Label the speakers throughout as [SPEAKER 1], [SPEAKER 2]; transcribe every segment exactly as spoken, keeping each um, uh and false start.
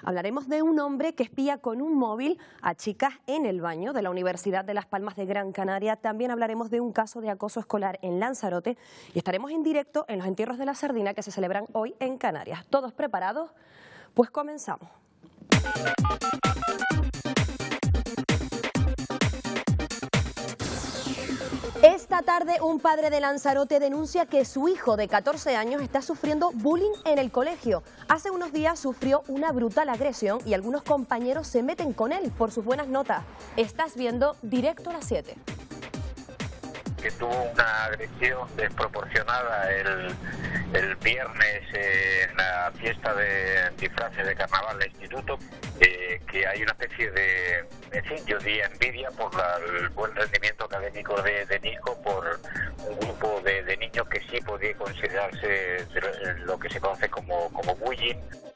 [SPEAKER 1] Hablaremos de un hombre que espía con un móvil a chicas en el baño de la Universidad de Las Palmas de Gran Canaria. También hablaremos de un caso de acoso escolar en Lanzarote y estaremos en directo en los entierros de la sardina que se celebran hoy en Canarias. ¿Todos preparados? Pues comenzamos. Esta tarde un padre de Lanzarote denuncia que su hijo de catorce años está sufriendo bullying en el colegio. Hace unos días sufrió una brutal agresión y algunos compañeros se meten con él por sus buenas notas. Estás viendo Directo a las siete.
[SPEAKER 2] Que tuvo una agresión desproporcionada el, el viernes eh, en la fiesta de disfraces de carnaval del instituto, eh, que hay una especie de, en fin, yo diría envidia por la, el buen rendimiento académico de, de Nico, por un grupo de, de niños que sí podía considerarse lo que se conoce como, como bullying.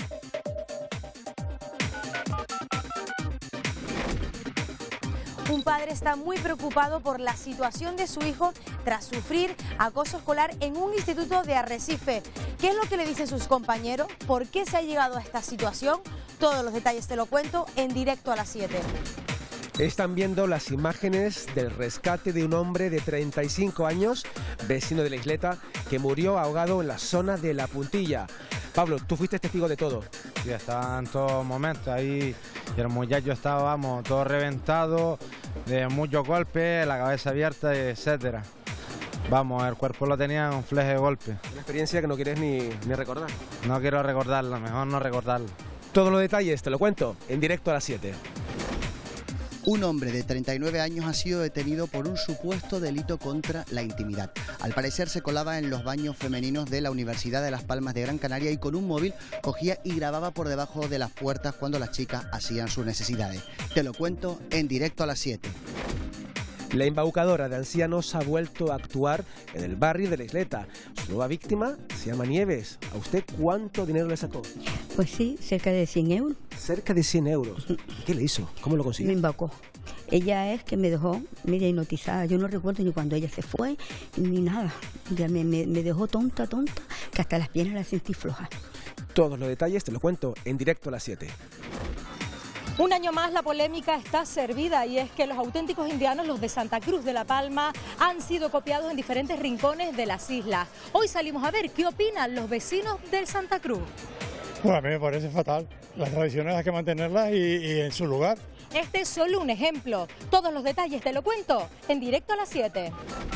[SPEAKER 3] Un padre está muy preocupado por la situación de su hijo tras sufrir acoso escolar en un instituto de Arrecife. ¿Qué es lo que le dicen sus compañeros? ¿Por qué se ha llegado a esta situación? Todos los detalles te lo cuento en Directo a las siete.
[SPEAKER 4] Están viendo las imágenes del rescate de un hombre de treinta y cinco años, vecino de la isleta, que murió ahogado en la zona de La Puntilla. Pablo, tú fuiste testigo de todo.
[SPEAKER 5] Sí, estaba en todo momento ahí, y el muchacho estaba, vamos, todo reventado, de muchos golpes, la cabeza abierta, etcétera. Vamos, el cuerpo lo tenía un fleje de golpe.
[SPEAKER 4] Una experiencia que no quieres ni, ni recordar.
[SPEAKER 5] No quiero recordarla, mejor no recordarla.
[SPEAKER 4] Todos los detalles te lo cuento en Directo a las siete.
[SPEAKER 6] Un hombre de treinta y nueve años ha sido detenido por un supuesto delito contra la intimidad. Al parecer se colaba en los baños femeninos de la Universidad de Las Palmas de Gran Canaria y con un móvil cogía y grababa por debajo de las puertas cuando las chicas hacían sus necesidades. Te lo cuento en Directo a las siete.
[SPEAKER 4] La embaucadora de ancianos ha vuelto a actuar en el barrio de la isleta. Su nueva víctima se llama Nieves. ¿A usted cuánto dinero le sacó?
[SPEAKER 7] Pues sí, cerca de cien euros.
[SPEAKER 4] Cerca de cien euros. ¿Qué le hizo? ¿Cómo lo consiguió?
[SPEAKER 7] Me embaucó. Ella es que me dejó, mira, hipnotizada. Yo no recuerdo ni cuando ella se fue, ni nada. Ya me, me, me dejó tonta, tonta, que hasta las piernas las sentí flojas.
[SPEAKER 4] Todos los detalles te lo cuento en Directo a las siete.
[SPEAKER 3] Un año más la polémica está servida y es que los auténticos indianos, los de Santa Cruz de La Palma, han sido copiados en diferentes rincones de las islas. Hoy salimos a ver qué opinan los vecinos del Santa Cruz.
[SPEAKER 8] Bueno, a mí me parece fatal. Las tradiciones hay que mantenerlas y, y en su lugar.
[SPEAKER 3] Este es solo un ejemplo. Todos los detalles te lo cuento en Directo a las siete.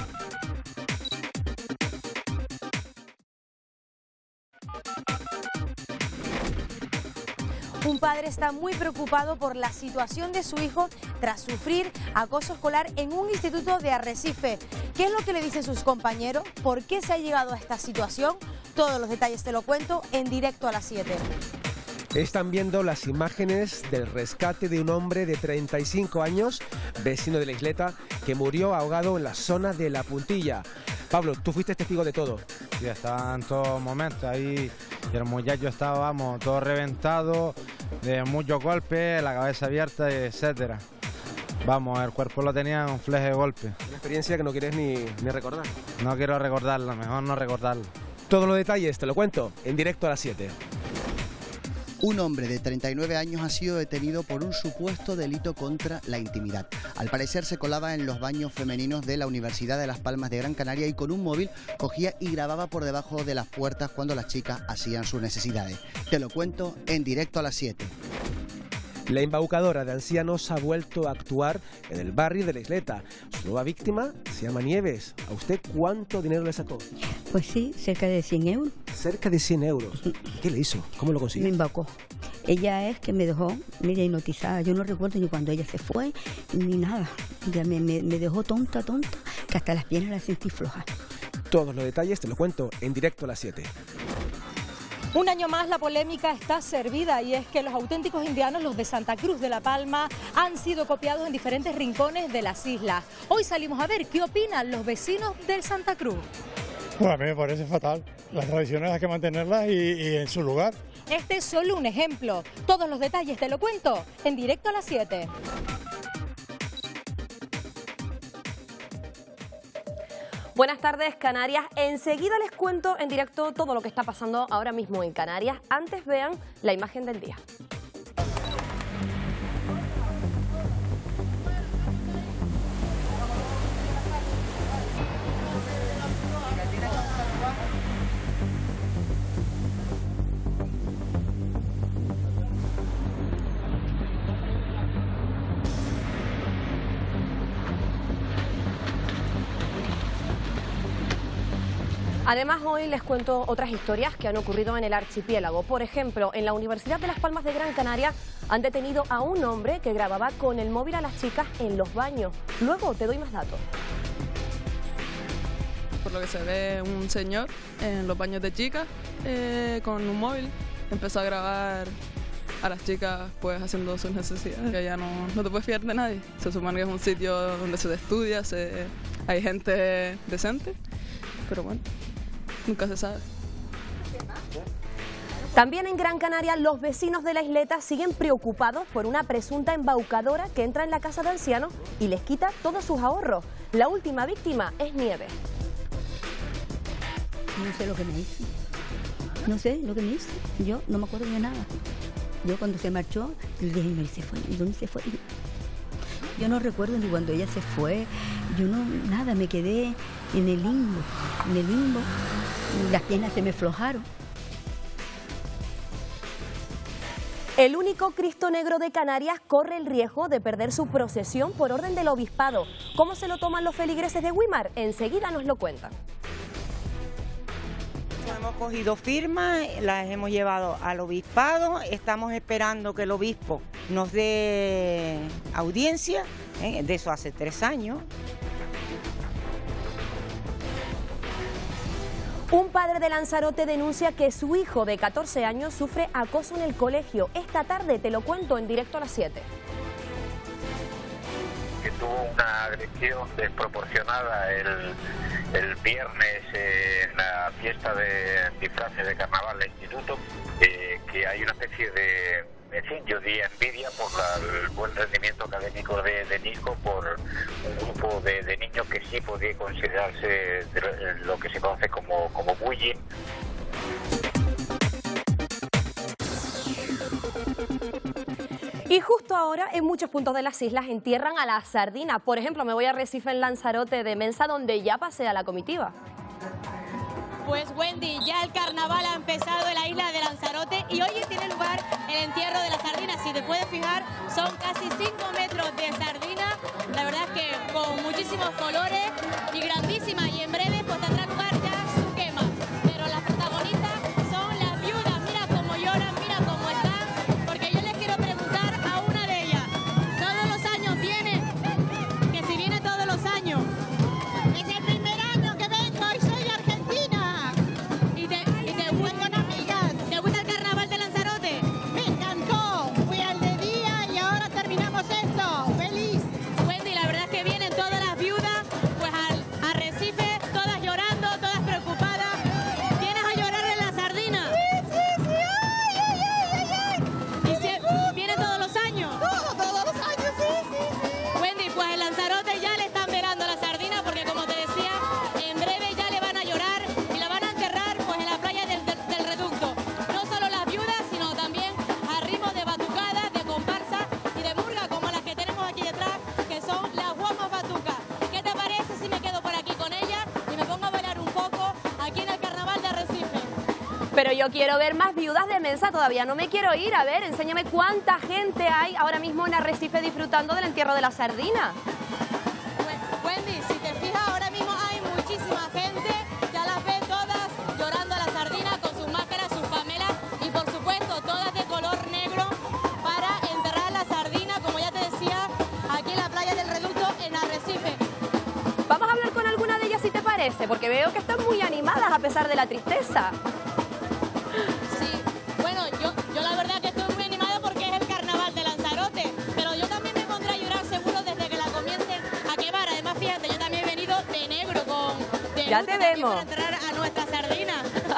[SPEAKER 3] Un padre está muy preocupado por la situación de su hijo tras sufrir acoso escolar en un instituto de Arrecife. ¿Qué es lo que le dicen sus compañeros? ¿Por qué se ha llegado a esta situación? Todos los detalles te lo cuento en Directo a las siete.
[SPEAKER 4] Están viendo las imágenes del rescate de un hombre de treinta y cinco años, vecino de la isleta, que murió ahogado en la zona de La Puntilla. Pablo, tú fuiste testigo de todo.
[SPEAKER 5] Sí, estaba en todo momento ahí, y el muchacho estaba, vamos, todo reventado, de muchos golpes, la cabeza abierta, etcétera. Vamos, el cuerpo lo tenía un fleje de golpe.
[SPEAKER 4] Una experiencia que no quieres ni, ni recordar.
[SPEAKER 5] No quiero recordarla, mejor no recordarla.
[SPEAKER 4] Todos los detalles te lo cuento en Directo a las siete.
[SPEAKER 6] Un hombre de treinta y nueve años ha sido detenido por un supuesto delito contra la intimidad. Al parecer se colaba en los baños femeninos de la Universidad de Las Palmas de Gran Canaria y con un móvil cogía y grababa por debajo de las puertas cuando las chicas hacían sus necesidades. Te lo cuento en Directo a las siete.
[SPEAKER 4] La embaucadora de ancianos ha vuelto a actuar en el barrio de la isleta. Su nueva víctima se llama Nieves. ¿A usted cuánto dinero le sacó?
[SPEAKER 7] Pues sí, cerca de cien euros.
[SPEAKER 4] Cerca de cien euros. ¿Qué le hizo? ¿Cómo lo consiguió?
[SPEAKER 7] Me embaucó. Ella es que me dejó, mira, hipnotizada. Yo no recuerdo ni cuando ella se fue, ni nada. Ya me, me, me dejó tonta, tonta, que hasta las piernas las sentí flojas.
[SPEAKER 4] Todos los detalles te lo cuento en Directo a las siete.
[SPEAKER 3] Un año más la polémica está servida y es que los auténticos indianos, los de Santa Cruz de La Palma, han sido copiados en diferentes rincones de las islas. Hoy salimos a ver qué opinan los vecinos del Santa Cruz.
[SPEAKER 8] Bueno, a mí me parece fatal. Las tradiciones hay que mantenerlas y, y en su lugar.
[SPEAKER 3] Este es solo un ejemplo. Todos los detalles te lo cuento en Directo a las siete.
[SPEAKER 1] Buenas tardes, Canarias. Enseguida les cuento en directo todo lo que está pasando ahora mismo en Canarias. Antes vean la imagen del día. Además, hoy les cuento otras historias que han ocurrido en el archipiélago. Por ejemplo, en la Universidad de Las Palmas de Gran Canaria han detenido a un hombre que grababa con el móvil a las chicas en los baños. Luego te doy más datos.
[SPEAKER 9] Por lo que se ve, un señor en los baños de chicas eh, con un móvil empezó a grabar a las chicas pues haciendo sus necesidades, que ya no, no te puedes fiar de nadie. Se supone que es un sitio donde se estudia, se, hay gente decente, pero bueno, nunca se sabe.
[SPEAKER 1] También en Gran Canaria, los vecinos de la isleta siguen preocupados por una presunta embaucadora que entra en la casa de ancianos y les quita todos sus ahorros. La última víctima es Nieves.
[SPEAKER 7] No sé lo que me hizo. No sé lo que me hizo. Yo no me acuerdo de nada. Yo cuando se marchó, le dije, ¿y se fue? ¿Y dónde se fue? Yo no recuerdo ni cuando ella se fue. Yo no, nada, me quedé en el limbo. En el limbo. Las piernas se me aflojaron.
[SPEAKER 1] El único Cristo Negro de Canarias corre el riesgo de perder su procesión por orden del obispado. ¿Cómo se lo toman los feligreses de Güímar? Enseguida nos lo cuentan.
[SPEAKER 10] Hemos cogido firmas, las hemos llevado al obispado, estamos esperando que el obispo nos dé audiencia, ¿eh? De eso hace tres años.
[SPEAKER 1] Un padre de Lanzarote denuncia que su hijo de catorce años sufre acoso en el colegio. Esta tarde te lo cuento en directo a las siete.
[SPEAKER 2] Que tuvo una agresión desproporcionada el, el viernes eh, en la fiesta de disfraces de carnaval del instituto, eh, que hay una especie de, en fin, yo diría envidia por la, el buen rendimiento académico de, de Nico, por un grupo de, de niños que sí podía considerarse de lo que se conoce como, como bullying.
[SPEAKER 1] Y justo ahora, en muchos puntos de las islas entierran a la sardina. Por ejemplo, me voy a Arrecife, en Lanzarote de Mensa, donde ya pasea la comitiva.
[SPEAKER 3] Pues Wendy, ya el carnaval ha empezado en la isla de Lanzarote y hoy tiene lugar el entierro de la sardina. Si te puedes fijar, son casi cinco metros de sardina. La verdad es que con muchísimos colores y grandísima. Y en breve pues tendrá lugar ya su quema. Pero las protagonistas son las viudas. Mira cómo lloran, mira cómo están. Porque yo les quiero preguntar a una de ellas. Todos los años viene, que si viene todos los años. Es el primer año que vengo y soy de Argentina. ¿Y te, y te, gusta, amigas? ¿Te gusta el carnaval de Lanzarote? Me encantó. Fui al de día y ahora terminamos esto. Feliz. Wendy, la verdad es que vienen todas las viudas pues al Arrecife, todas llorando, todas preocupadas. ¿Vienes a llorar en la sardina? Sí, sí, sí. Ay, ay, ay, ay, ay. ¿Y si viene todos los años? Todos, todos los años, sí, sí, sí. Wendy, pues en Lanzarote ya le están velando la sardina porque, como te decía, en breve ya le van a llorar y la van a enterrar pues en la playa del, del, del Reducto. No solo las viudas, sino también a ritmos de batucada, de comparsa y de murga, como las que tenemos aquí detrás, que son las guamas batucas. ¿Qué te parece si me quedo por aquí con ellas y me pongo a bailar un poco aquí en el carnaval de Arrecife?
[SPEAKER 1] Pero yo quiero ver más viudas de Mensa, todavía no me quiero ir. A ver, enséñame cuánta gente hay ahora mismo en Arrecife disfrutando del entierro de la sardina.
[SPEAKER 3] Wendy, si te fijas, ahora mismo hay muchísima gente, ya las ves todas llorando a la sardina con sus máscaras, sus pamelas y por supuesto todas de color negro para enterrar la sardina, como ya te decía, aquí en la playa del Reducto en Arrecife.
[SPEAKER 1] Vamos a hablar con alguna de ellas si te parece, porque veo que están muy animadas a pesar de la tristeza.
[SPEAKER 3] Sí, bueno, yo, yo la verdad que estoy muy animada porque es el carnaval de Lanzarote, pero yo también me pondré a llorar seguro desde que la comiencen a quemar. Además, fíjate, yo también he venido de negro con de
[SPEAKER 1] Ya
[SPEAKER 3] luto
[SPEAKER 1] te
[SPEAKER 3] también
[SPEAKER 1] vemos.
[SPEAKER 3] para enterrar a nuestra sardina.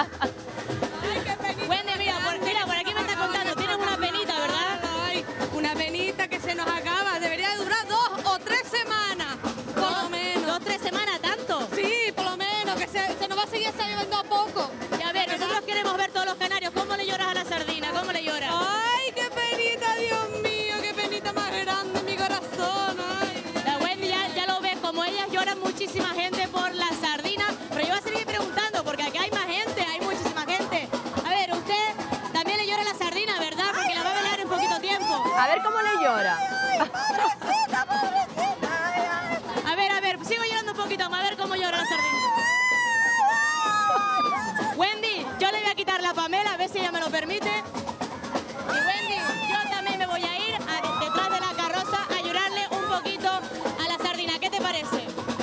[SPEAKER 3] Ay, qué penita. Wendy, mira, por, mira, por aquí me está contando, tienes una penita, ¿verdad?
[SPEAKER 11] Ay, una penita que se nos acaba, debería durar dos o tres semanas, por lo menos.
[SPEAKER 3] ¿Dos, tres semanas, tanto?
[SPEAKER 11] Sí, por lo menos, que se, se nos va a seguir saliendo a poco.
[SPEAKER 3] Y a ver, nosotros queremos ver todos los canarios, ¿cómo le lloras a la sardina? ¿Cómo le lloras?
[SPEAKER 11] Ay, qué penita, Dios mío, qué penita más grande en mi corazón. Ay.
[SPEAKER 3] La Wendy ya, ya lo ves, como ellas lloran muchísima gente por la sardina, pero yo voy a seguir preguntando porque aquí hay más gente, hay muchísima gente. A ver, usted también le llora a la sardina, ¿verdad? Porque la va a velar en poquito tiempo.
[SPEAKER 1] A ver cómo le llora.
[SPEAKER 3] Pobrecita, pobrecita. A ver, a ver, sigo llorando un poquito más, a ver cómo llora la sardina.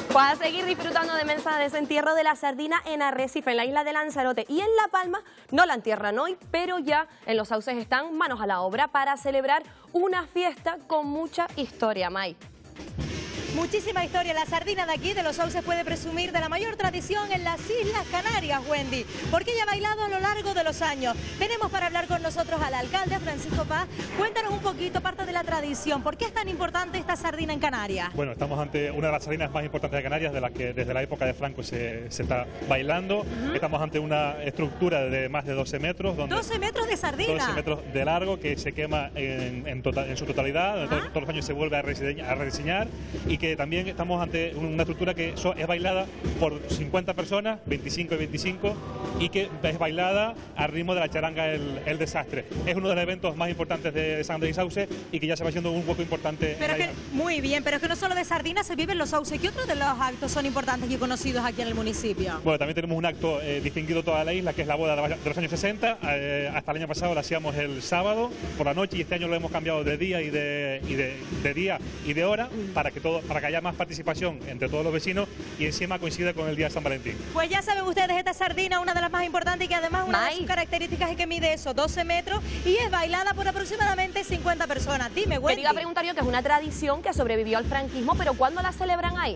[SPEAKER 1] Pues a seguir disfrutando de Mensa de desentierro de la sardina en Arrecife, en la isla de Lanzarote y en La Palma. No la entierran hoy, pero ya en los sauces están manos a la obra para celebrar una fiesta con mucha historia, May.
[SPEAKER 3] Muchísima historia. La sardina de aquí, de los sauces, puede presumir de la mayor tradición en las Islas Canarias, Wendy, porque ella ha bailado a lo largo de los años. Tenemos para hablar con nosotros al alcalde, Francisco Paz. Cuéntanos un poquito, parte de la tradición. ¿Por qué es tan importante esta sardina en Canarias?
[SPEAKER 12] Bueno, estamos ante una de las sardinas más importantes de Canarias, de las que desde la época de Franco se, se está bailando. Uh-huh. Estamos ante una estructura de más de doce metros. Donde
[SPEAKER 3] ¿doce metros de sardina?
[SPEAKER 12] doce metros de largo, que se quema en, en, total, en su totalidad. Uh-huh. todos, todos los años se vuelve a rediseñar, a rediseñar y que también estamos ante una estructura que es bailada por cincuenta personas, veinticinco y veinticinco, y que es bailada al ritmo de la charanga El, el Desastre. Es uno de los eventos más importantes de, de San Andrés y Sauce y que ya se va haciendo un hueco importante.
[SPEAKER 3] Pero es que, muy bien, pero es que no solo de sardina se vive en los sauces. ¿Qué otros de los actos son importantes y conocidos aquí en el municipio?
[SPEAKER 12] Bueno, también tenemos un acto eh, distinguido toda la isla, que es la boda de los años sesenta. Eh, hasta el año pasado la hacíamos el sábado por la noche y este año lo hemos cambiado de día y de, y de, de día y de hora para que todo, para que haya más participación entre todos los vecinos y encima coincide con el día de San Valentín.
[SPEAKER 3] Pues ya saben ustedes, esta sardina, una de las más importantes y que además una May. de sus características es que mide eso, doce metros, y es bailada por aproximadamente cincuenta personas. Dime, Wendy.
[SPEAKER 1] Te iba a preguntar yo que es una tradición que sobrevivió al franquismo, pero ¿cuándo la celebran ahí?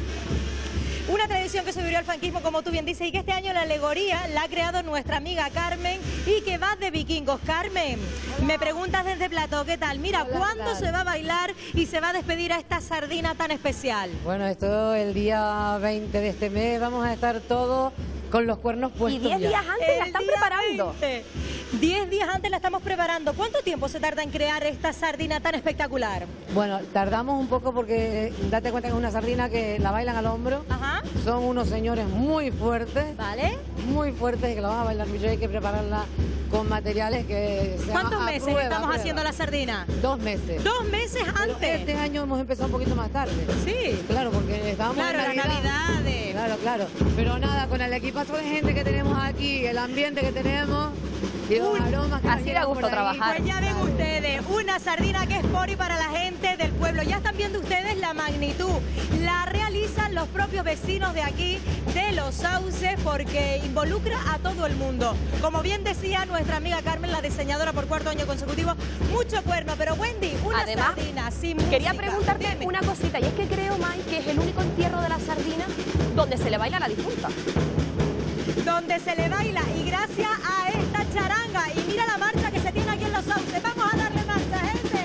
[SPEAKER 3] Una tradición que sobrevivió al franquismo, como tú bien dices, y que este año la alegoría la ha creado nuestra amiga Carmen y que va de vikingos. Carmen, hola. Me preguntas desde Plató, ¿qué tal? Mira, hola, ¿cuándo se va a bailar y se va a despedir a esta sardina tan especial?
[SPEAKER 13] Bueno, esto el día veinte de este mes vamos a estar todos con los cuernos puestos.
[SPEAKER 1] Y diez días antes el la están preparando.
[SPEAKER 3] veinte. Diez días antes la estamos preparando. ¿Cuánto tiempo se tarda en crear esta sardina tan espectacular?
[SPEAKER 13] Bueno, tardamos un poco porque date cuenta que es una sardina que la bailan al hombro.
[SPEAKER 3] Ajá.
[SPEAKER 13] Son unos señores muy fuertes.
[SPEAKER 3] ¿Vale?
[SPEAKER 13] Muy fuertes que la van a bailar mucho. Hay que prepararla con materiales que se
[SPEAKER 3] ¿Cuántos
[SPEAKER 13] a
[SPEAKER 3] meses
[SPEAKER 13] prueba,
[SPEAKER 3] estamos
[SPEAKER 13] prueba.
[SPEAKER 3] haciendo la sardina?
[SPEAKER 13] Dos meses.
[SPEAKER 3] ¿Dos meses antes?
[SPEAKER 13] Pero este año hemos empezado un poquito más tarde.
[SPEAKER 3] Sí.
[SPEAKER 13] Claro, porque estábamos
[SPEAKER 3] claro,
[SPEAKER 13] en Navidad.
[SPEAKER 3] las Navidades.
[SPEAKER 13] Claro, claro. Pero nada, con el equipazo de gente que tenemos aquí, el ambiente que tenemos y los aromas que
[SPEAKER 1] así da gusto trabajar.
[SPEAKER 3] Pues ya ven ustedes, una sardina que es por y para la gente del pueblo. Ya están viendo ustedes la magnitud. La realizan los propios vecinos de aquí, de Los Sauces, porque involucra a todo el mundo. Como bien decía nuestra amiga Carmen, la diseñadora por cuarto año consecutivo, mucho cuerno. Pero Wendy, una
[SPEAKER 1] Además,
[SPEAKER 3] sardina sin
[SPEAKER 1] quería
[SPEAKER 3] música.
[SPEAKER 1] preguntarte
[SPEAKER 3] Dime.
[SPEAKER 1] una cosita, y es que creo, May, que es el único entierro de la sardina donde se le baila a la difunta.
[SPEAKER 3] Donde se le baila y gracias a esta charanga. Y mira la marcha que se tiene aquí en Los Sauces. Vamos a darle marcha, gente.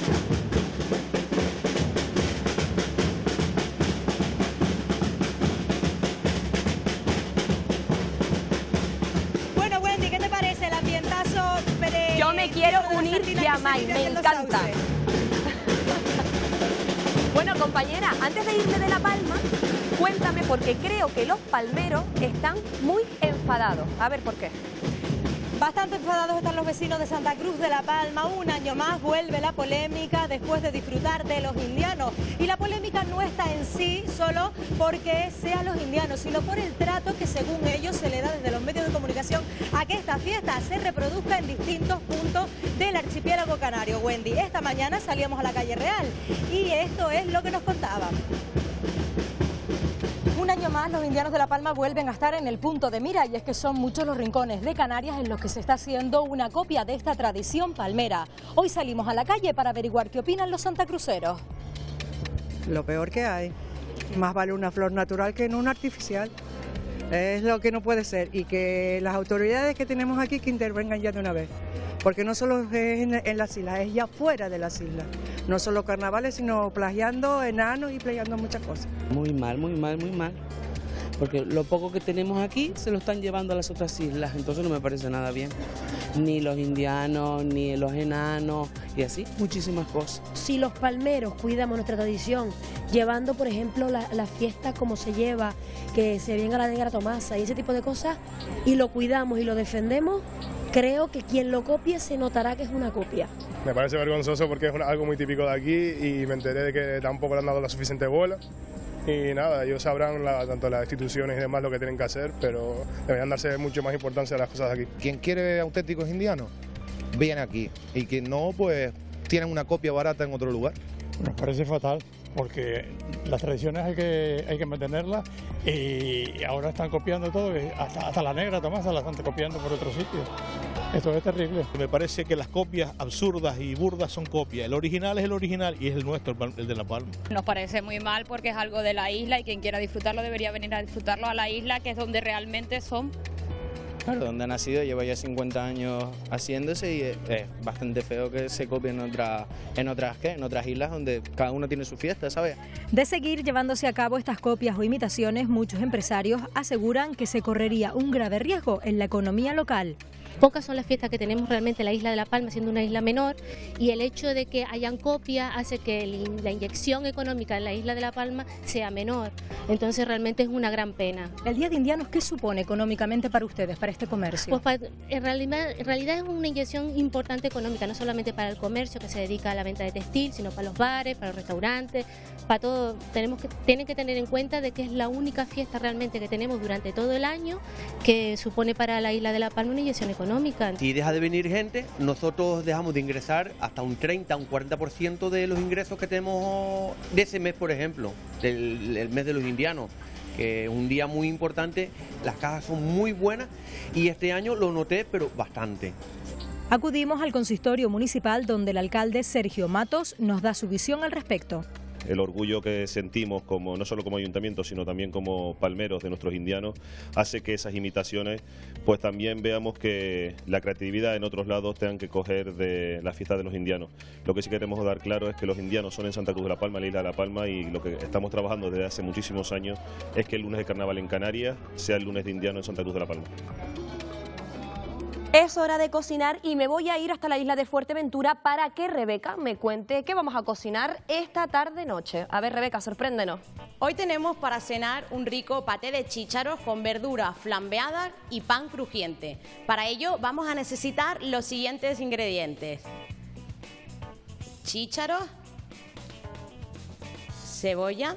[SPEAKER 3] Bueno, Wendy, ¿qué te parece el ambientazo? Pre...
[SPEAKER 1] Yo me quiero unir ya, May, me encanta. Bueno, compañera, antes de irme de La Palma, cuéntame, porque creo que los palmeros están muy enfadados. A ver, ¿por qué?
[SPEAKER 3] Bastante enfadados están los vecinos de Santa Cruz de La Palma. Un año más vuelve la polémica después de disfrutar de los indianos. Y la polémica no está en sí solo porque sean los indianos, sino por el trato que según ellos se le da desde los medios de comunicación a que esta fiesta se reproduzca en distintos puntos del archipiélago canario. Wendy, esta mañana salíamos a la calle Real y esto es lo que nos contaban. Un año más los indianos de La Palma vuelven a estar en el punto de mira y es que son muchos los rincones de Canarias en los que se está haciendo una copia de esta tradición palmera. Hoy salimos a la calle para averiguar qué opinan los santacruceros.
[SPEAKER 14] Lo peor que hay. Más vale una flor natural que no una artificial. Es lo que no puede ser y que las autoridades que tenemos aquí que intervengan ya de una vez. Porque no solo es en, en las islas, es ya fuera de las islas. No solo carnavales, sino plagiando enanos y plagiando muchas cosas.
[SPEAKER 15] Muy mal, muy mal, muy mal. Porque lo poco que tenemos aquí se lo están llevando a las otras islas, entonces no me parece nada bien. Ni los indianos, ni los enanos, y así, muchísimas cosas.
[SPEAKER 16] Si los palmeros cuidamos nuestra tradición, llevando, por ejemplo, la, la fiesta como se lleva, que se venga la negra Tomasa y ese tipo de cosas, y lo cuidamos y lo defendemos, creo que quien lo copie se notará que es una copia.
[SPEAKER 17] Me parece vergonzoso porque es una, algo muy típico de aquí y me enteré de que tampoco le han dado la suficiente bola. Y nada, ellos sabrán, la, tanto las instituciones y demás, lo que tienen que hacer, pero deberían darse mucho más importancia a las cosas de aquí.
[SPEAKER 18] Quien quiere auténticos indianos, viene aquí. Y quien no, pues tienen una copia barata en otro lugar.
[SPEAKER 8] Nos parece fatal. porque las tradiciones hay que, hay que mantenerlas y ahora están copiando todo, hasta, hasta la negra Tomasa la están copiando por otros sitios. Esto es terrible.
[SPEAKER 19] Me parece que las copias absurdas y burdas son copias. El original es el original y es el nuestro, el de La Palma.
[SPEAKER 20] Nos parece muy mal porque es algo de la isla y quien quiera disfrutarlo debería venir a disfrutarlo a la isla, que es donde realmente son.
[SPEAKER 21] Claro, donde ha nacido, lleva ya cincuenta años haciéndose y es, es bastante feo que se copie en, otra, en, otras, ¿qué? en otras islas donde cada uno tiene su fiesta, ¿sabes?
[SPEAKER 22] De seguir llevándose a cabo estas copias o imitaciones, muchos empresarios aseguran que se correría un grave riesgo en la economía local.
[SPEAKER 23] Pocas son las fiestas que tenemos realmente en la isla de La Palma, siendo una isla menor, y el hecho de que hayan copias hace que el, la inyección económica en la isla de La Palma sea menor. Entonces realmente es una gran pena.
[SPEAKER 22] ¿El Día de Indianos qué supone económicamente para ustedes, para este comercio?
[SPEAKER 23] Pues para, en, realidad, en realidad es una inyección importante económica, no solamente para el comercio que se dedica a la venta de textil, sino para los bares, para los restaurantes, para todo. Tenemos que, tienen que tener en cuenta de que es la única fiesta realmente que tenemos durante todo el año que supone para la isla de La Palma una inyección económica.
[SPEAKER 24] Si deja de venir gente, nosotros dejamos de ingresar hasta un treinta, un cuarenta por ciento de los ingresos que tenemos de ese mes, por ejemplo, del, del mes de los indianos, que es un día muy importante, las cajas son muy buenas y este año lo noté, pero bastante.
[SPEAKER 22] Acudimos al consistorio municipal donde el alcalde Sergio Matos nos da su visión al respecto.
[SPEAKER 25] El orgullo que sentimos como no solo como ayuntamiento sino también como palmeros de nuestros indianos hace que esas imitaciones pues también veamos que la creatividad en otros lados tengan que coger de la fiesta de los indianos. Lo que sí queremos dar claro es que los indianos son en Santa Cruz de la Palma, la isla de La Palma, y lo que estamos trabajando desde hace muchísimos años es que el lunes de carnaval en Canarias sea el lunes de indiano en Santa Cruz de la Palma.
[SPEAKER 1] Es hora de cocinar y me voy a ir hasta la isla de Fuerteventura para que Rebeca me cuente qué vamos a cocinar esta tarde-noche. A ver, Rebeca, sorpréndenos.
[SPEAKER 26] Hoy tenemos para cenar un rico paté de chícharos con verduras flambeadas y pan crujiente. Para ello vamos a necesitar los siguientes ingredientes: chícharos, cebolla,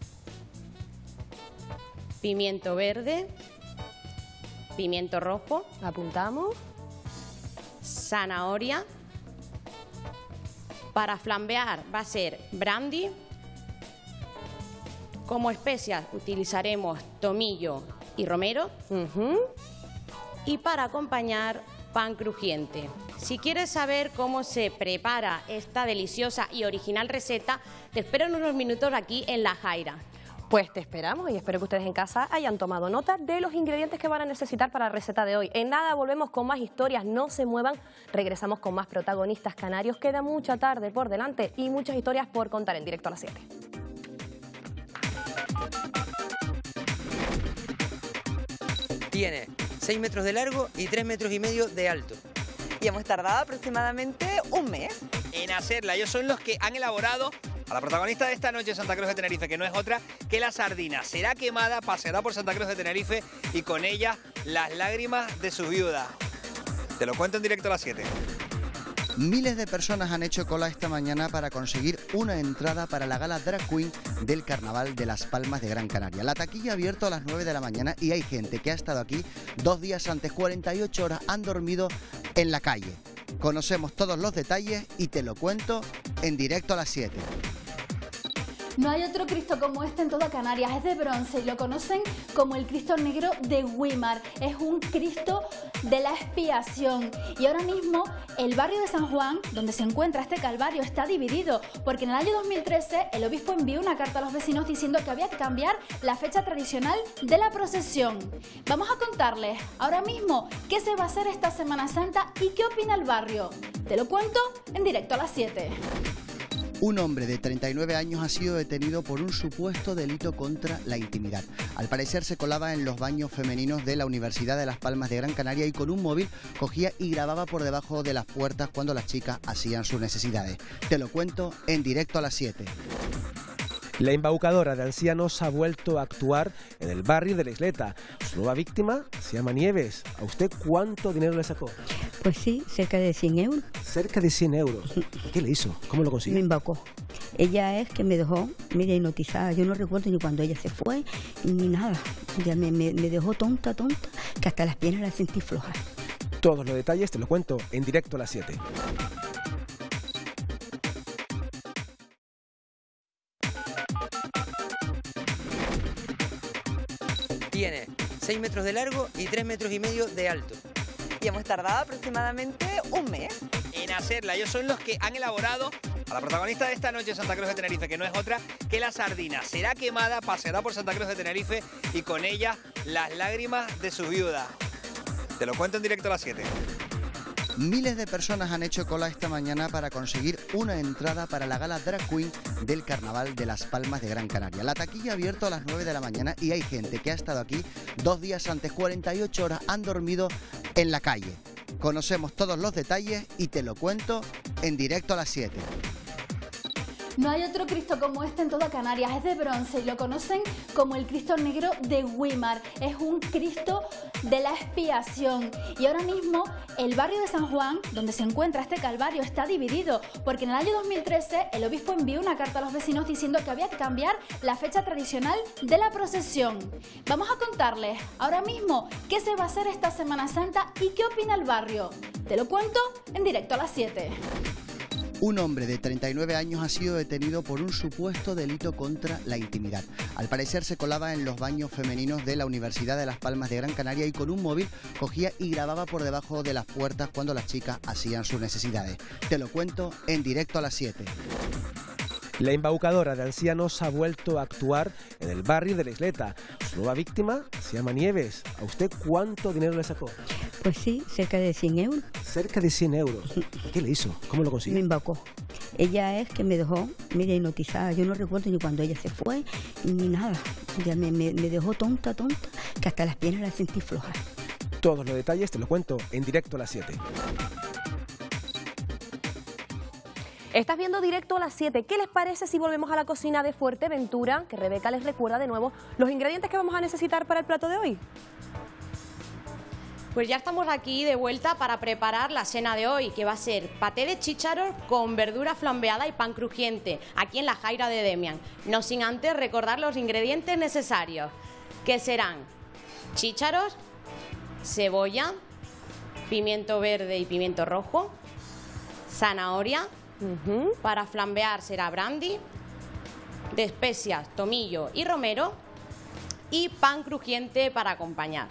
[SPEAKER 26] pimiento verde, pimiento rojo,
[SPEAKER 1] apuntamos,
[SPEAKER 26] zanahoria. Para flambear va a ser brandy. Como especias utilizaremos tomillo y romero.
[SPEAKER 1] Uh-huh.
[SPEAKER 26] Y para acompañar, pan crujiente. Si quieres saber cómo se prepara esta deliciosa y original receta, te espero en unos minutos aquí en La Jaira.
[SPEAKER 1] Pues te esperamos y espero que ustedes en casa hayan tomado nota de los ingredientes que van a necesitar para la receta de hoy. En nada volvemos con más historias, no se muevan, regresamos con más protagonistas canarios. Queda mucha tarde por delante y muchas historias por contar en directo a las siete.
[SPEAKER 27] Tiene seis metros de largo y tres metros y medio de alto.
[SPEAKER 28] Y hemos tardado aproximadamente un mes
[SPEAKER 29] en hacerla. Ellos son los que han elaborado a la protagonista de esta noche en Santa Cruz de Tenerife, que no es otra que la sardina. Será quemada, paseará por Santa Cruz de Tenerife y con ella las lágrimas de su viuda. Te lo cuento en directo a las siete.
[SPEAKER 6] Miles de personas han hecho cola esta mañana para conseguir una entrada para la gala Drag Queen del Carnaval de Las Palmas de Gran Canaria. La taquilla ha abierto a las nueve de la mañana y hay gente que ha estado aquí dos días antes, cuarenta y ocho horas, han dormido en la calle. Conocemos todos los detalles y te lo cuento en directo a las siete.
[SPEAKER 30] No hay otro Cristo como este en toda Canarias, es de bronce y lo conocen como el Cristo Negro de Güímar. Es un Cristo de la expiación y ahora mismo el barrio de San Juan, donde se encuentra este calvario, está dividido porque en el año dos mil trece el obispo envió una carta a los vecinos diciendo que había que cambiar la fecha tradicional de la procesión. Vamos a contarles ahora mismo qué se va a hacer esta Semana Santa y qué opina el barrio. Te lo cuento en directo a las siete.
[SPEAKER 6] Un hombre de treinta y nueve años ha sido detenido por un supuesto delito contra la intimidad. Al parecer se colaba en los baños femeninos de la Universidad de Las Palmas de Gran Canaria y con un móvil cogía y grababa por debajo de las puertas cuando las chicas hacían sus necesidades. Te lo cuento en directo a las siete.
[SPEAKER 4] La embaucadora de ancianos ha vuelto a actuar en el barrio de la Isleta. Su nueva víctima se llama Nieves. ¿A usted cuánto dinero le sacó?
[SPEAKER 7] Pues sí, cerca de cien euros.
[SPEAKER 4] ¿Cerca de cien euros? ¿Qué le hizo? ¿Cómo lo consiguió?
[SPEAKER 7] Me embaucó. Ella es que me dejó, mira, hipnotizada. Yo no recuerdo ni cuando ella se fue, ni nada. Ya me, me, me dejó tonta, tonta, que hasta las piernas las sentí flojas.
[SPEAKER 4] Todos los detalles te lo cuento en directo a las siete.
[SPEAKER 27] Tiene seis metros de largo y tres metros y medio de alto.
[SPEAKER 28] Y hemos tardado aproximadamente un mes
[SPEAKER 29] en hacerla. Ellos son los que han elaborado a la protagonista de esta noche en Santa Cruz de Tenerife, que no es otra que la sardina. Será quemada, paseará por Santa Cruz de Tenerife y con ella las lágrimas de su viuda. Te lo cuento en directo a las siete.
[SPEAKER 6] Miles de personas han hecho cola esta mañana para conseguir una entrada para la gala Drag Queen del Carnaval de Las Palmas de Gran Canaria. La taquilla ha abierto a las nueve de la mañana y hay gente que ha estado aquí dos días antes, cuarenta y ocho horas, han dormido en la calle. Conocemos todos los detalles y te lo cuento en directo a las siete.
[SPEAKER 30] No hay otro Cristo como este en toda Canarias, es de bronce y lo conocen como el Cristo Negro de Weimar. Es un Cristo de la expiación y ahora mismo el barrio de San Juan, donde se encuentra este calvario, está dividido porque en el año dos mil trece el obispo envió una carta a los vecinos diciendo que había que cambiar la fecha tradicional de la procesión. Vamos a contarles ahora mismo qué se va a hacer esta Semana Santa y qué opina el barrio. Te lo cuento en directo a las siete.
[SPEAKER 6] Un hombre de treinta y nueve años ha sido detenido por un supuesto delito contra la intimidad. Al parecer se colaba en los baños femeninos de la Universidad de Las Palmas de Gran Canaria y con un móvil cogía y grababa por debajo de las puertas cuando las chicas hacían sus necesidades. Te lo cuento en directo a las siete.
[SPEAKER 4] La embaucadora de ancianos ha vuelto a actuar en el barrio de la Isleta. Su nueva víctima se llama Nieves. ¿A usted cuánto dinero le sacó?
[SPEAKER 7] Pues sí, cerca de cien euros.
[SPEAKER 4] Cerca de cien euros. ¿Qué le hizo? ¿Cómo lo consiguió?
[SPEAKER 7] Me embaucó. Ella es que me dejó, mira, hipnotizada. Yo no recuerdo ni cuando ella se fue, ni nada. Ya me, me, me dejó tonta, tonta, que hasta las piernas las sentí flojas.
[SPEAKER 4] Todos los detalles te lo cuento en directo a las siete.
[SPEAKER 1] Estás viendo directo a las siete. ¿Qué les parece si volvemos a la cocina de Fuerteventura? Que Rebeca les recuerda de nuevo los ingredientes que vamos a necesitar para el plato de hoy.
[SPEAKER 26] Pues ya estamos aquí de vuelta para preparar la cena de hoy, que va a ser paté de chícharos con verdura flambeada y pan crujiente, aquí en la Jaira de Demian. No sin antes recordar los ingredientes necesarios, que serán chícharos, cebolla, pimiento verde y pimiento rojo, zanahoria, uh-huh. Para flambear será brandy, de especias, tomillo y romero, y pan crujiente para acompañar.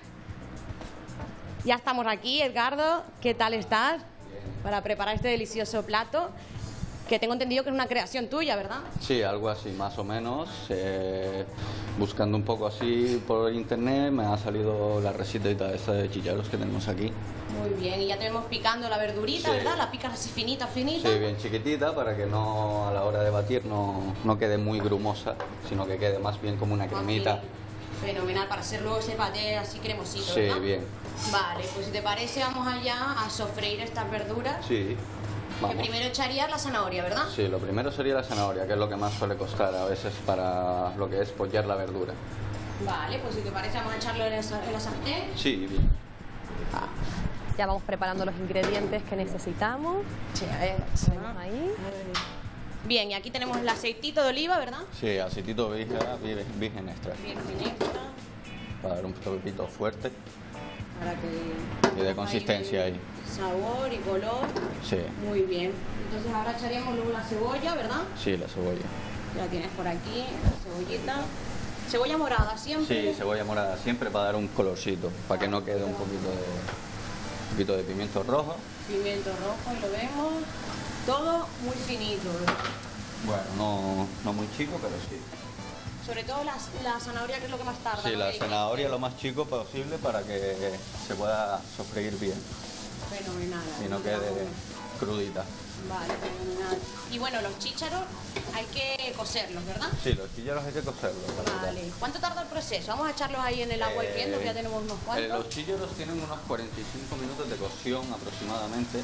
[SPEAKER 26] Ya estamos aquí, Edgardo, ¿qué tal estás? Bien. Para preparar este delicioso plato, que tengo entendido que es una creación tuya, ¿verdad?
[SPEAKER 2] Sí, algo así, más o menos. Eh, buscando un poco así por internet me ha salido la recetita esta de chícharos que tenemos aquí.
[SPEAKER 26] Muy bien, y ya tenemos picando la verdurita, sí. ¿Verdad? La picas así finita, finita.
[SPEAKER 2] Sí, bien chiquitita para que no a la hora de batir no, no quede muy grumosa, sino que quede más bien como una cremita.
[SPEAKER 26] Fenomenal, para hacer luego ese paté así cremosito,
[SPEAKER 2] sí,
[SPEAKER 26] ¿verdad?
[SPEAKER 2] Bien.
[SPEAKER 26] Vale, pues si te parece vamos allá a sofreír estas verduras.
[SPEAKER 2] Sí, vamos.
[SPEAKER 26] Que primero echarías la zanahoria, ¿verdad?
[SPEAKER 2] Sí, lo primero sería la zanahoria, que es lo que más suele costar a veces para lo que es pollar la verdura.
[SPEAKER 26] Vale, pues si te parece vamos a echarlo en, esa, en la sartén.
[SPEAKER 2] Sí, bien.
[SPEAKER 1] Ah, ya vamos preparando los ingredientes que necesitamos.
[SPEAKER 26] Sí, a ver,
[SPEAKER 1] tenemos ahí.
[SPEAKER 26] Bien, y aquí tenemos el aceitito de oliva, ¿verdad?
[SPEAKER 2] Sí, aceitito virgen, virgen extra.
[SPEAKER 26] Virgen extra.
[SPEAKER 2] Para dar un poquito fuerte.
[SPEAKER 26] Para que...
[SPEAKER 2] Y de consistencia ahí.
[SPEAKER 26] Sabor y color.
[SPEAKER 2] Sí.
[SPEAKER 26] Muy bien. Entonces ahora echaríamos luego la cebolla, ¿verdad?
[SPEAKER 2] Sí, la cebolla.
[SPEAKER 26] Ya la tienes por aquí, la cebollita. Cebolla morada, siempre.
[SPEAKER 2] Sí, cebolla morada, siempre para dar un colorcito, para que no quede un poquito de, un poquito de pimiento rojo.
[SPEAKER 26] Pimiento rojo, y lo vemos. Todo muy finito, ¿verdad?
[SPEAKER 2] Bueno, no, no muy chico, pero sí.
[SPEAKER 26] Sobre todo la, la zanahoria, que es lo que más tarda.
[SPEAKER 2] Sí,
[SPEAKER 26] ¿no?
[SPEAKER 2] la zanahoria lo más chico posible para que se pueda sofreír bien.
[SPEAKER 26] Fenomenal.
[SPEAKER 2] Y no quede crudita.
[SPEAKER 26] Vale, fenomenal. Y bueno, los chícharos hay que cocerlos, ¿verdad?
[SPEAKER 2] Sí, los chícharos hay que cocerlos.
[SPEAKER 26] Vale. ¿Cuánto tarda el proceso? Vamos a echarlos ahí en el agua hirviendo, eh, que ya tenemos unos cuantos.
[SPEAKER 2] Eh, los chícharos tienen unos cuarenta y cinco minutos de cocción aproximadamente.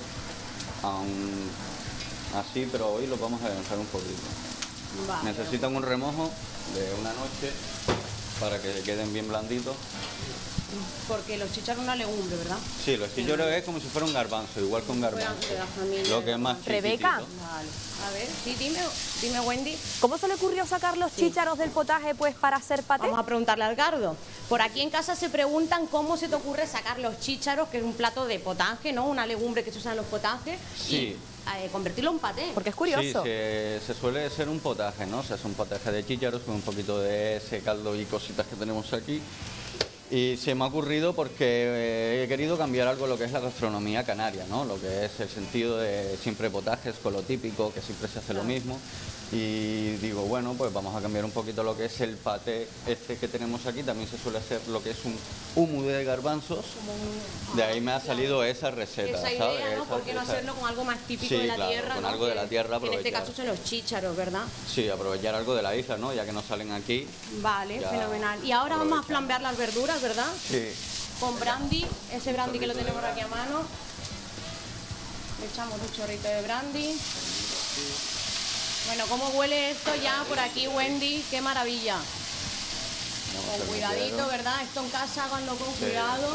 [SPEAKER 2] Um, así, pero hoy los vamos a dejar un poquito. Vale. Necesitan un remojo de una noche para que queden bien blanditos.
[SPEAKER 26] Porque los chícharos son una legumbre, ¿verdad?
[SPEAKER 2] Sí, los chícharos es como si fuera un garbanzo, igual que un garbanzo. Lo que es más chiquitito.
[SPEAKER 1] Rebeca.
[SPEAKER 26] Vale. A ver, sí, dime, dime Wendy.
[SPEAKER 1] ¿Cómo se le ocurrió sacar los sí. chícharos del potaje pues para hacer paté?
[SPEAKER 26] Vamos a preguntarle al Edgardo. Por aquí en casa se preguntan cómo se te ocurre sacar los chícharos, que es un plato de potaje, ¿no? Una legumbre que se usa en los potajes.
[SPEAKER 2] Sí.
[SPEAKER 26] Y eh, convertirlo en paté.
[SPEAKER 1] Porque es curioso.
[SPEAKER 2] Sí, se, se suele hacer un potaje, ¿no? Se hace un potaje de chícharos con un poquito de ese caldo y cositas que tenemos aquí. Y se me ha ocurrido porque eh, he querido cambiar algo lo que es la gastronomía canaria, ¿no? Lo que es el sentido de siempre potajes con lo típico, que siempre se hace lo mismo. Y digo, bueno, pues vamos a cambiar un poquito lo que es el paté este que tenemos aquí. También se suele hacer lo que es un humus de garbanzos. De ahí me ha salido esa receta,
[SPEAKER 26] esa idea,
[SPEAKER 2] ¿sabes?
[SPEAKER 26] ¿no?
[SPEAKER 2] Esa-
[SPEAKER 26] ¿Por qué no
[SPEAKER 2] esa-
[SPEAKER 26] hacerlo con algo más típico
[SPEAKER 2] Sí,
[SPEAKER 26] de la
[SPEAKER 2] claro,
[SPEAKER 26] tierra?
[SPEAKER 2] con
[SPEAKER 26] ¿no?
[SPEAKER 2] algo de la
[SPEAKER 26] Que-
[SPEAKER 2] tierra
[SPEAKER 26] que en este
[SPEAKER 2] aprovechar.
[SPEAKER 26] caso son los chícharos, ¿verdad?
[SPEAKER 2] Sí, aprovechar algo de la isla, ¿no? Ya que no salen aquí.
[SPEAKER 26] Vale,
[SPEAKER 2] Ya
[SPEAKER 26] fenomenal. Y ahora vamos a flambear las verduras, ¿verdad?
[SPEAKER 2] Sí.
[SPEAKER 26] Con brandy, ese brandy que lo tenemos aquí a mano. Le echamos un chorrito de brandy. Bueno, ¿cómo huele esto ya por aquí, Wendy? ¡Qué maravilla! Con cuidadito, ¿verdad? Esto en casa, háganlo con cuidado.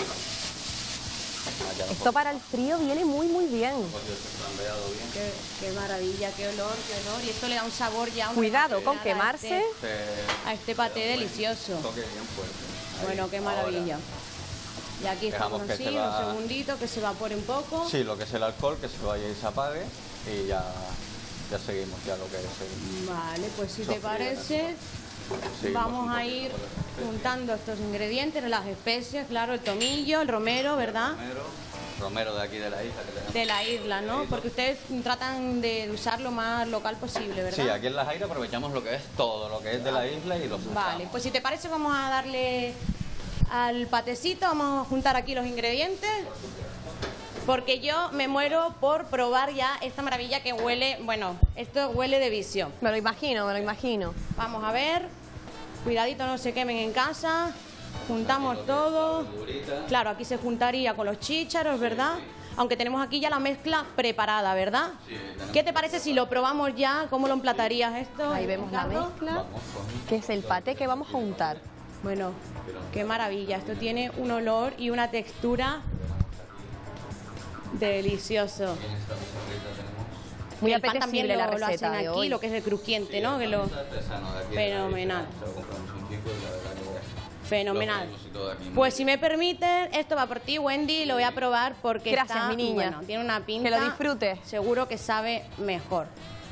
[SPEAKER 1] Esto para el frío viene muy, muy bien.
[SPEAKER 26] Qué, qué maravilla, qué olor, qué olor. Y esto le da un sabor ya... una
[SPEAKER 1] Cuidado con
[SPEAKER 26] a
[SPEAKER 1] quemarse.
[SPEAKER 26] este- a este paté delicioso.
[SPEAKER 2] Toque bien fuerte.
[SPEAKER 26] Bueno, qué maravilla. Y aquí
[SPEAKER 2] Dejamos
[SPEAKER 26] estamos
[SPEAKER 2] que
[SPEAKER 26] así,
[SPEAKER 2] se va-
[SPEAKER 26] un segundito, que se evapore un poco.
[SPEAKER 2] Sí, lo que es el alcohol, que se vaya y se apague. Y ya, ya seguimos, ya lo que es el...
[SPEAKER 26] Vale, pues si te
[SPEAKER 2] sofreír,
[SPEAKER 26] parece,
[SPEAKER 2] Seguimos
[SPEAKER 26] vamos
[SPEAKER 2] un
[SPEAKER 26] a
[SPEAKER 2] poquito
[SPEAKER 26] ir
[SPEAKER 2] con las especias.
[SPEAKER 26] juntando estos ingredientes, las especias, claro, el tomillo, el romero, ¿verdad?
[SPEAKER 2] Romero, romero de aquí de la isla que tenemos.
[SPEAKER 26] De la isla, ¿no? Porque ustedes tratan de usar lo más local posible, ¿verdad?
[SPEAKER 2] Sí, aquí en La Jaira aprovechamos lo que es todo, lo que es de la isla y lo usamos.
[SPEAKER 26] Vale, pues si te parece vamos a darle al patecito, vamos a juntar aquí los ingredientes. Porque yo me muero por probar ya esta maravilla que huele, bueno, esto huele de vicio.
[SPEAKER 1] Me lo imagino, me lo imagino.
[SPEAKER 26] Vamos a ver, cuidadito no se quemen en casa, juntamos todo. Claro, aquí se juntaría con los chícharos, ¿verdad? Aunque tenemos aquí ya la mezcla preparada, ¿verdad? ¿Qué te parece si lo probamos ya? ¿Cómo lo emplatarías esto?
[SPEAKER 1] Ahí vemos la
[SPEAKER 26] Ricardo?
[SPEAKER 1] mezcla, que es el paté que vamos a untar.
[SPEAKER 26] Bueno, qué maravilla. Esto tiene un olor y una textura delicioso.
[SPEAKER 1] Muy
[SPEAKER 26] el pan también
[SPEAKER 1] apetecible
[SPEAKER 26] lo,
[SPEAKER 1] la
[SPEAKER 26] lo
[SPEAKER 1] receta
[SPEAKER 26] hacen
[SPEAKER 1] de
[SPEAKER 26] aquí,
[SPEAKER 1] hoy.
[SPEAKER 26] lo que es el crujiente, ¿no? Que lo... Fenomenal. Fenomenal. Pues si me permiten, esto va por ti, Wendy, lo voy a probar porque
[SPEAKER 1] Gracias,
[SPEAKER 26] está,
[SPEAKER 1] mi niña.
[SPEAKER 26] bueno, tiene una pinta.
[SPEAKER 1] Que lo disfrutes.
[SPEAKER 26] Seguro que sabe mejor.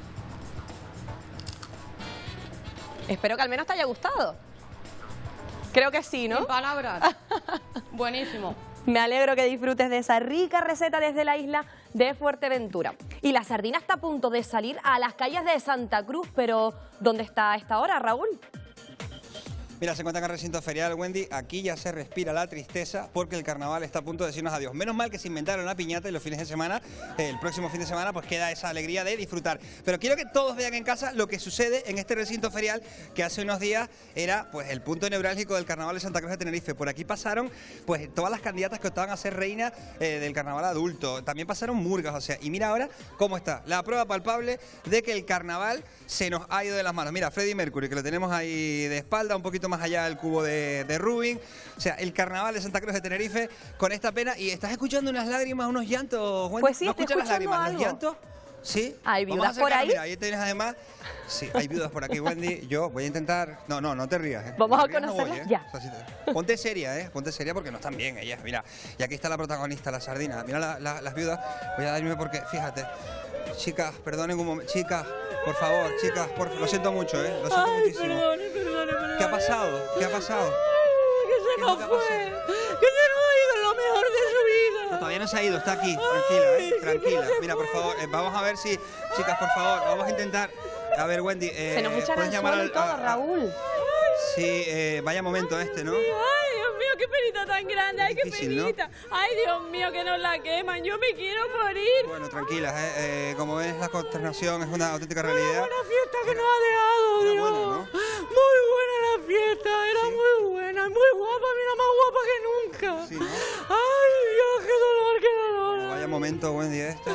[SPEAKER 1] Espero que al menos te haya gustado. Creo que sí, ¿no?
[SPEAKER 26] Sin palabras. Buenísimo.
[SPEAKER 1] Me alegro que disfrutes de esa rica receta desde la isla de Fuerteventura. Y la sardina está a punto de salir a las calles de Santa Cruz, pero ¿dónde está a esta hora, Raúl?
[SPEAKER 29] Mira, se encuentra en el recinto ferial, Wendy. Aquí ya se respira la tristeza porque el carnaval está a punto de decirnos adiós. Menos mal que se inventaron la piñata y los fines de semana, eh, el próximo fin de semana, pues queda esa alegría de disfrutar. Pero quiero que todos vean en casa lo que sucede en este recinto ferial que hace unos días era pues el punto neurálgico del carnaval de Santa Cruz de Tenerife. Por aquí pasaron pues todas las candidatas que optaban a ser reina eh, del carnaval adulto. También pasaron murgas, o sea, y mira ahora cómo está. La prueba palpable de que el carnaval se nos ha ido de las manos. Mira, Freddie Mercury, que lo tenemos ahí de espalda, un poquito más allá del cubo de, de Rubin. O sea, el carnaval de Santa Cruz de Tenerife con esta pena. Y estás escuchando unas lágrimas, unos llantos, Wendy.
[SPEAKER 1] Pues sí,
[SPEAKER 29] ¿No
[SPEAKER 1] estoy
[SPEAKER 29] escuchas las
[SPEAKER 1] escuchando
[SPEAKER 29] lágrimas,
[SPEAKER 1] algo.
[SPEAKER 29] los llantos? Sí.
[SPEAKER 1] ¿Hay
[SPEAKER 29] Vamos a
[SPEAKER 1] viudas por
[SPEAKER 29] acercarnos,
[SPEAKER 1] ahí?
[SPEAKER 29] Mira, ahí tienes además... Sí, hay viudas por aquí, Wendy. Yo voy a intentar... No, no, no te rías. ¿eh?
[SPEAKER 1] Vamos
[SPEAKER 29] No
[SPEAKER 1] a
[SPEAKER 29] te rías, no voy,
[SPEAKER 1] conocerlas
[SPEAKER 29] ¿eh?
[SPEAKER 1] ya.
[SPEAKER 29] O sea, si te- Ponte seria, ¿eh? Ponte seria porque no están bien ellas. Mira, y aquí está la protagonista, la sardina. Mira la- la- las viudas. Voy a darme porque, fíjate. Chicas, perdonen un momento. Chicas, por favor, chicas, por... lo siento mucho, ¿eh? Lo siento muchísimo.
[SPEAKER 3] Perdone, perdone, perdone.
[SPEAKER 29] ¿Qué ha pasado? ¿Qué ha pasado?
[SPEAKER 3] Que se nos fue, que se nos ha ido lo mejor de su vida.
[SPEAKER 29] No, todavía no se ha ido, está aquí. Tranquila, ¿eh? Tranquila. Mira, por favor, eh, vamos a ver si... Chicas, por favor, vamos a intentar... A ver, Wendy, eh,
[SPEAKER 1] Se nos echan
[SPEAKER 29] ¿puedes
[SPEAKER 1] al
[SPEAKER 29] llamar
[SPEAKER 1] suelo y
[SPEAKER 29] al-
[SPEAKER 1] todo,
[SPEAKER 29] a- a-
[SPEAKER 1] Raúl.
[SPEAKER 29] Sí, eh, vaya momento este, ¿no?
[SPEAKER 3] Ay, Dios mío, qué penita tan grande, ay, qué
[SPEAKER 29] Difícil, ¿no?
[SPEAKER 3] penita. Ay, Dios mío, que nos la queman, yo me quiero morir.
[SPEAKER 29] Bueno, tranquilas, eh, eh, como ves, la consternación es una auténtica realidad.
[SPEAKER 3] Buena fiesta que nos ha dejado, Dios.
[SPEAKER 29] buena, ¿no?
[SPEAKER 3] Muy buena la fiesta, era muy buena, muy guapa, mira, más guapa que nunca.
[SPEAKER 29] Sí, ¿no?
[SPEAKER 3] Ay, Dios, qué dolor, qué dolor.
[SPEAKER 29] Vaya momento, Wendy, este.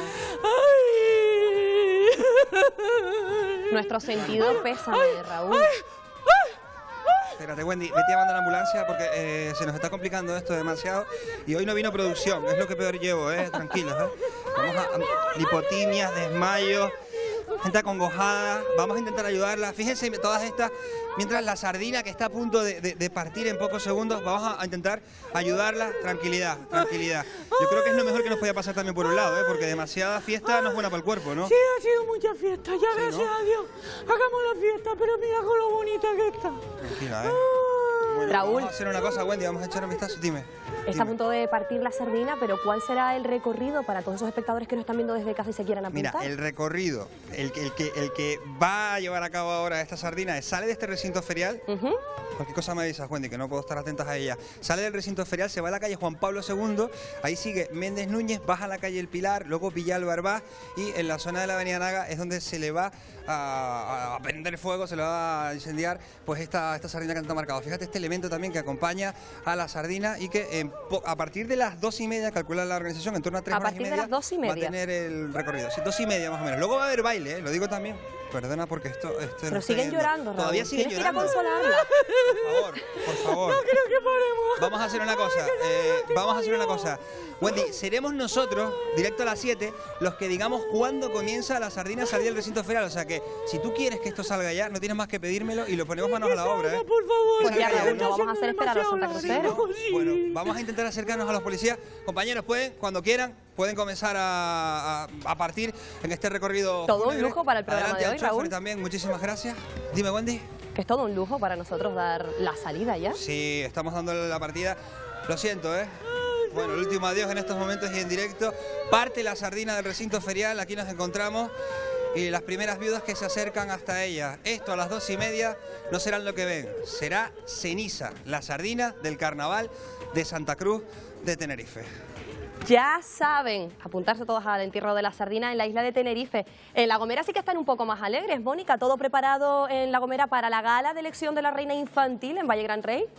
[SPEAKER 3] Ay.
[SPEAKER 1] Nuestro sentido pésame, Raúl.
[SPEAKER 29] Espérate, Wendy, vete llamando a la ambulancia porque eh, se nos está complicando esto demasiado. Y hoy no vino producción, es lo que peor llevo, ¿eh? Tranquilos, ¿eh? Vamos a, a lipotimias, desmayos, gente acongojada. Vamos a intentar ayudarla. Fíjense, todas estas, mientras la sardina que está a punto de, de- de partir en pocos segundos, vamos a, a intentar ayudarla. Tranquilidad, tranquilidad. Yo creo que es lo mejor que nos podía pasar también por un lado, ¿eh? Porque demasiada fiesta no es buena para el cuerpo, ¿no?
[SPEAKER 3] Sí, ha sido mucha fiesta, ya gracias
[SPEAKER 29] ¿no?
[SPEAKER 3] a Dios. Hagamos la fiesta, pero mira con lo bonita que está.
[SPEAKER 29] Tranquila, ¿eh?
[SPEAKER 1] Bueno, Raúl.
[SPEAKER 5] Vamos a hacer una cosa, Wendy, vamos a echar un vistazo. Dime.
[SPEAKER 1] Está
[SPEAKER 5] dime.
[SPEAKER 1] a punto de partir la sardina, pero ¿cuál será el recorrido para todos esos espectadores que nos están viendo desde casa y se quieran apuntar?
[SPEAKER 5] Mira, el recorrido, el, el, que, el que va a llevar a cabo ahora esta sardina es, sale de este recinto ferial. Uh-huh. Cualquier cosa me avisas, Wendy, que no puedo estar atentas a ella. Sale del recinto ferial, se va a la calle Juan Pablo segundo, ahí sigue Méndez Núñez, baja a la calle El Pilar, luego Villalba Arbaz, y en la zona de la avenida Naga es donde se le va a, a prender fuego, se le va a incendiar pues esta, esta sardina que está marcado. Fíjate este elemento también que acompaña a la sardina y que eh, a partir de las dos y media, calcula la organización, en torno a tres
[SPEAKER 1] a
[SPEAKER 5] horas y media,
[SPEAKER 1] de las dos y media.
[SPEAKER 5] va a tener el recorrido. Sí, dos y media más o menos. Luego va a haber baile, ¿eh? Lo digo también. Perdona porque esto... esto
[SPEAKER 1] Pero
[SPEAKER 5] no
[SPEAKER 1] siguen llorando, Raúl.
[SPEAKER 5] Todavía siguen
[SPEAKER 1] Tienes
[SPEAKER 5] llorando.
[SPEAKER 1] que ir a consolarla.
[SPEAKER 5] Por favor, por favor.
[SPEAKER 3] No creo que paremos.
[SPEAKER 5] Vamos a hacer una cosa, eh, vamos a hacer una cosa. Wendy, seremos nosotros, directo a las siete, los que digamos cuándo comienza la sardina a salir del recinto ferial. O sea que, si tú quieres que esto salga ya, no tienes más que pedírmelo y lo ponemos manos a la obra, ¿eh?
[SPEAKER 3] Por favor.
[SPEAKER 1] Pues ya, Raúl, no vamos a hacer esperar a los Santa Cruceros.
[SPEAKER 5] Bueno, vamos a intentar acercarnos a los policías. Compañeros, pueden, cuando quieran, pueden comenzar a, a, a partir en este recorrido.
[SPEAKER 1] Todo
[SPEAKER 5] fúnebre.
[SPEAKER 1] un lujo para el programa
[SPEAKER 5] Adelante
[SPEAKER 1] de hoy,
[SPEAKER 5] al chofer
[SPEAKER 1] Raúl.
[SPEAKER 5] También, muchísimas gracias. Dime, Wendy.
[SPEAKER 1] Que es todo un lujo para nosotros dar la salida ya.
[SPEAKER 5] Sí, estamos dándole la partida. Lo siento, ¿eh? Bueno, el último adiós en estos momentos y en directo. Parte la sardina del recinto ferial, aquí nos encontramos. Y las primeras viudas que se acercan hasta ella. Esto a las dos y media no serán lo que ven. Será ceniza, la sardina del carnaval de Santa Cruz de Tenerife.
[SPEAKER 1] Ya saben, apuntarse todos al entierro de la sardina en la isla de Tenerife. En La Gomera sí que están un poco más alegres. Mónica, ¿todo preparado en La Gomera para la gala de elección de la reina infantil en Valle Gran Rey?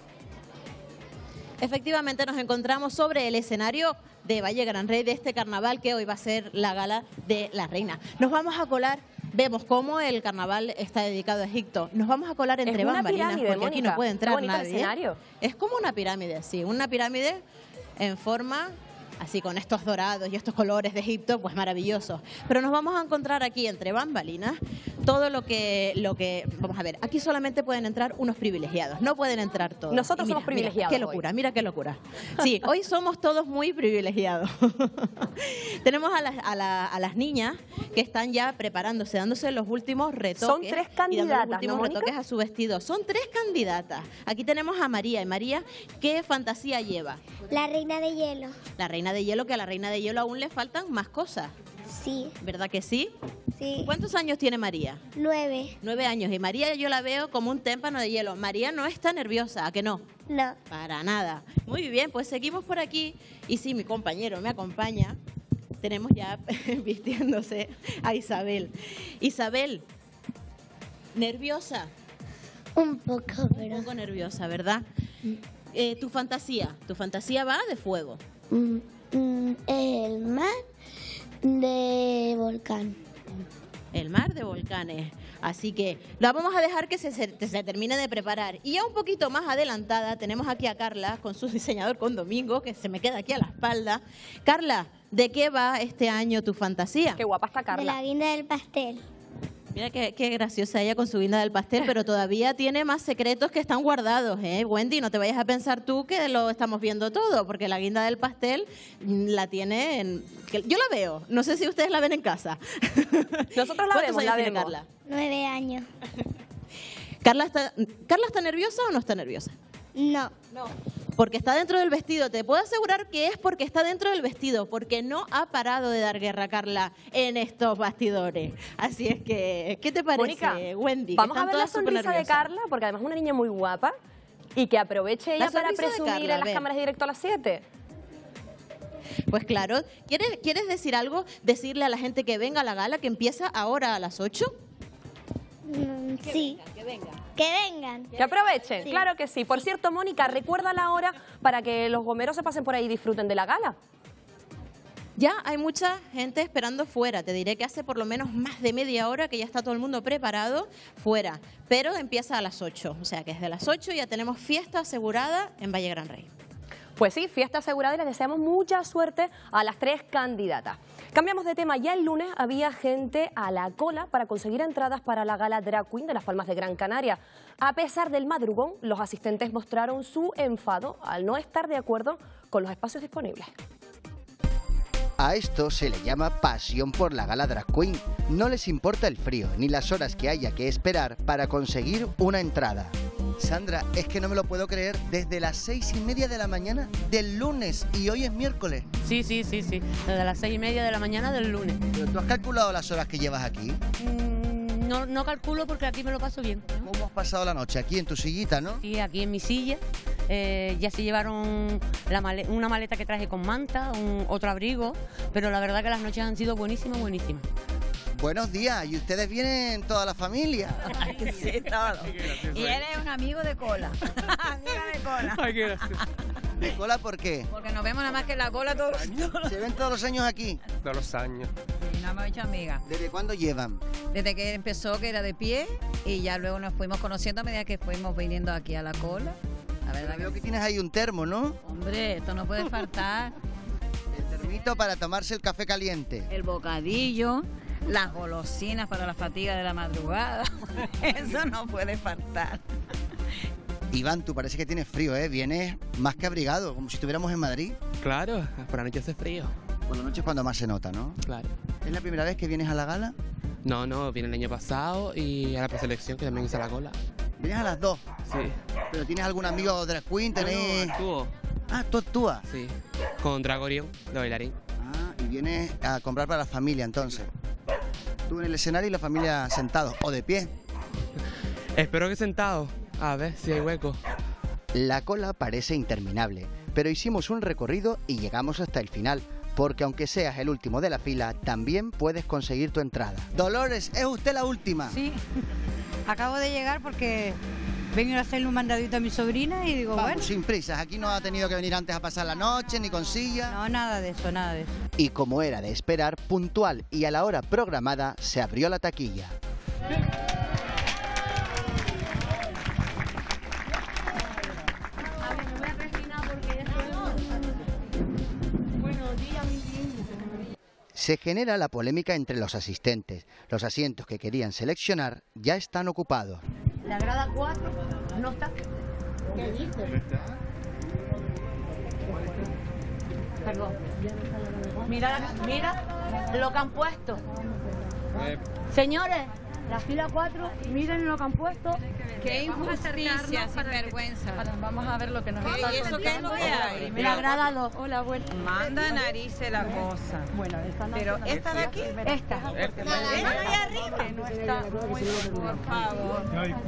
[SPEAKER 9] Efectivamente, nos encontramos sobre el escenario de Valle Gran Rey de este carnaval que hoy va a ser la gala de la reina. Nos vamos a colar, vemos cómo el carnaval está dedicado a Egipto. Nos vamos a colar entre bambalinas porque Mónica, aquí no puede entrar nadie.
[SPEAKER 1] Escenario.
[SPEAKER 9] Es como una pirámide, sí, una pirámide en forma así con estos dorados y estos colores de Egipto, pues maravillosos. Pero nos vamos a encontrar aquí entre bambalinas todo lo que, lo que, vamos a ver, aquí solamente pueden entrar unos privilegiados, no pueden entrar todos.
[SPEAKER 1] Nosotros
[SPEAKER 9] mira,
[SPEAKER 1] somos privilegiados.
[SPEAKER 9] Mira, qué locura, hoy. mira qué locura. Sí, hoy somos todos muy privilegiados. Tenemos a las, a, la, a las niñas que están ya preparándose, dándose los últimos retoques.
[SPEAKER 1] Son tres candidatas,
[SPEAKER 9] y dando los últimos
[SPEAKER 1] ¿no,
[SPEAKER 9] retoques a su vestido. Son tres candidatas. Aquí tenemos a María. Y María, ¿qué fantasía lleva?
[SPEAKER 10] La reina de hielo.
[SPEAKER 9] La reina de hielo, que a la reina de hielo aún le faltan más cosas.
[SPEAKER 10] Sí.
[SPEAKER 9] ¿Verdad que sí?
[SPEAKER 10] Sí.
[SPEAKER 9] ¿Cuántos años tiene María?
[SPEAKER 10] Nueve.
[SPEAKER 9] Nueve años. Y María yo la veo como un témpano de hielo. María no está nerviosa, ¿a que no?
[SPEAKER 10] No.
[SPEAKER 9] Para nada. Muy bien, pues seguimos por aquí. Y sí, mi compañero me acompaña. Tenemos ya vistiéndose a Isabel. Isabel, ¿nerviosa?
[SPEAKER 10] Un poco, pero...
[SPEAKER 9] Un poco nerviosa, ¿verdad? Eh, tu fantasía, tu fantasía va de fuego.
[SPEAKER 10] Mm, mm, el mar de volcán.
[SPEAKER 9] El mar de volcanes. Así que la vamos a dejar que se, se, se termine de preparar. Y ya un poquito más adelantada tenemos aquí a Carla con su diseñador con Domingo, que se me queda aquí a la espalda. Carla, ¿de qué va este año tu fantasía?
[SPEAKER 1] Qué guapa está Carla.
[SPEAKER 10] De la guinda del pastel.
[SPEAKER 9] Mira qué, qué graciosa ella con su guinda del pastel, pero todavía tiene más secretos que están guardados, ¿eh? Wendy, no te vayas a pensar tú que lo estamos viendo todo, porque la guinda del pastel la tiene en... Yo la veo, no sé si ustedes la ven en casa.
[SPEAKER 1] Nosotros la vemos, la vemos.
[SPEAKER 9] Carla?
[SPEAKER 10] Nueve años.
[SPEAKER 9] ¿Carla está, ¿Carla está nerviosa o no está nerviosa?
[SPEAKER 10] No.
[SPEAKER 9] No. Porque está dentro del vestido. Te puedo asegurar que es porque está dentro del vestido, porque no ha parado de dar guerra, Carla, en estos bastidores. Así es que, ¿qué te parece,
[SPEAKER 1] Mónica,
[SPEAKER 9] Wendy?
[SPEAKER 1] Vamos a ver la sonrisa de Carla, porque además es una niña muy guapa y que aproveche ella para presumir Carla, en las cámaras directo a las siete.
[SPEAKER 9] Pues claro. ¿Quieres, ¿Quieres decir algo? Decirle a la gente que venga a la gala, que empieza ahora a las ocho.
[SPEAKER 10] Mm,
[SPEAKER 9] que
[SPEAKER 10] sí.
[SPEAKER 9] Vengan, que vengan.
[SPEAKER 10] Que vengan.
[SPEAKER 1] Que aprovechen,
[SPEAKER 10] Sí.
[SPEAKER 1] claro que sí. Por cierto, Mónica, recuerda la hora para que los gomeros se pasen por ahí y disfruten de la gala.
[SPEAKER 9] Ya hay mucha gente esperando fuera. Te diré que hace por lo menos más de media hora que ya está todo el mundo preparado fuera. Pero empieza a las ocho. O sea que desde las ocho ya tenemos fiesta asegurada en Valle Gran Rey.
[SPEAKER 1] Pues sí, fiesta asegurada y les deseamos mucha suerte a las tres candidatas. Cambiamos de tema. Ya el lunes había gente a la cola para conseguir entradas para la gala Drag Queen de Las Palmas de Gran Canaria. A pesar del madrugón, los asistentes mostraron su enfado al no estar de acuerdo con los espacios disponibles.
[SPEAKER 6] A esto se le llama pasión por la gala Drag Queen. No les importa el frío ni las horas que haya que esperar para conseguir una entrada. Sandra, es que no me lo puedo creer, desde las seis y media de la mañana del lunes y hoy es miércoles.
[SPEAKER 8] Sí, sí, sí, sí, desde las seis y media de la mañana del lunes.
[SPEAKER 6] ¿Pero tú has calculado las horas que llevas aquí?
[SPEAKER 8] Mm, no, no calculo porque aquí me lo paso bien.
[SPEAKER 6] ¿Cómo has pasado la noche? Aquí en tu sillita, ¿no?
[SPEAKER 8] Sí, aquí en mi silla. Eh, ya se llevaron la male una maleta que traje con manta, un, otro abrigo, pero la verdad que las noches han sido buenísimas, buenísimas.
[SPEAKER 6] Buenos días, ¿y ustedes vienen toda la familia?
[SPEAKER 11] Sí, todo. Y él es un amigo de cola. Amiga de cola.
[SPEAKER 4] Ay, qué gracioso.
[SPEAKER 6] ¿De cola por qué?
[SPEAKER 11] Porque nos vemos nada más que en la cola todos los años.
[SPEAKER 6] ¿Se ven todos los años aquí?
[SPEAKER 4] Todos los años.
[SPEAKER 11] Y nos hemos hecho amigas.
[SPEAKER 6] ¿Desde cuándo llevan?
[SPEAKER 11] Desde que empezó, que era de pie, y ya luego nos fuimos conociendo a medida que fuimos viniendo aquí a la cola. La verdad
[SPEAKER 6] Veo que tienes ahí un termo, ¿no?
[SPEAKER 11] Hombre, esto no puede faltar.
[SPEAKER 6] El termito para tomarse el café caliente.
[SPEAKER 11] El bocadillo, las golosinas para la fatiga de la madrugada. Eso no puede faltar.
[SPEAKER 6] Iván, tú parece que tienes frío, ¿eh? Vienes más que abrigado, como si estuviéramos en Madrid.
[SPEAKER 12] Claro, por la noche hace frío.
[SPEAKER 6] Por la noche es cuando más se nota, ¿no?
[SPEAKER 12] Claro.
[SPEAKER 6] ¿Es la primera vez que vienes a la gala?
[SPEAKER 12] No, no, vine el año pasado y a la preselección que también hice la cola.
[SPEAKER 6] ¿Vienes a las dos?
[SPEAKER 12] Sí.
[SPEAKER 6] ¿Pero tienes algún amigo drag queen? ¿Tenés...?
[SPEAKER 12] No, actúo.
[SPEAKER 6] Ah, ¿tú actúas?
[SPEAKER 12] Sí, con Dragorion, de bailarín.
[SPEAKER 6] Ah, y vienes a comprar para la familia, entonces. Tú en el escenario y la familia sentados, o de pie.
[SPEAKER 12] Espero que sentado, a ver si hay hueco.
[SPEAKER 6] La cola parece interminable, pero hicimos un recorrido y llegamos hasta el final, porque aunque seas el último de la fila, también puedes conseguir tu entrada. Dolores, ¿es usted la última?
[SPEAKER 13] Sí, acabo de llegar porque vengo a hacerle un mandadito a mi sobrina y digo,
[SPEAKER 6] Vamos,
[SPEAKER 13] bueno...
[SPEAKER 6] sin prisas, aquí no ha tenido que venir antes a pasar la noche, ni con silla.
[SPEAKER 13] No, nada de eso, nada de eso.
[SPEAKER 6] Y como era de esperar, puntual y a la hora programada, se abrió la taquilla. Se genera la polémica entre los asistentes. Los asientos que querían seleccionar ya están ocupados.
[SPEAKER 8] La grada cuatro no está. ¿Qué dices? Perdón. Mira, mira lo que han puesto. Señores, la fila cuatro, miren lo que han puesto.
[SPEAKER 11] Qué injusticia, sin vergüenza.
[SPEAKER 13] Vamos a ver lo que nos
[SPEAKER 11] está. ¿Y eso qué es lo que hay?
[SPEAKER 8] La grada dos.
[SPEAKER 13] Hola, bueno.
[SPEAKER 11] Manda narices la cosa.
[SPEAKER 13] Bueno, esta no.
[SPEAKER 11] Pero esta de aquí.
[SPEAKER 8] Esta.
[SPEAKER 11] Esta de arriba.
[SPEAKER 13] Que no está.
[SPEAKER 11] Por favor.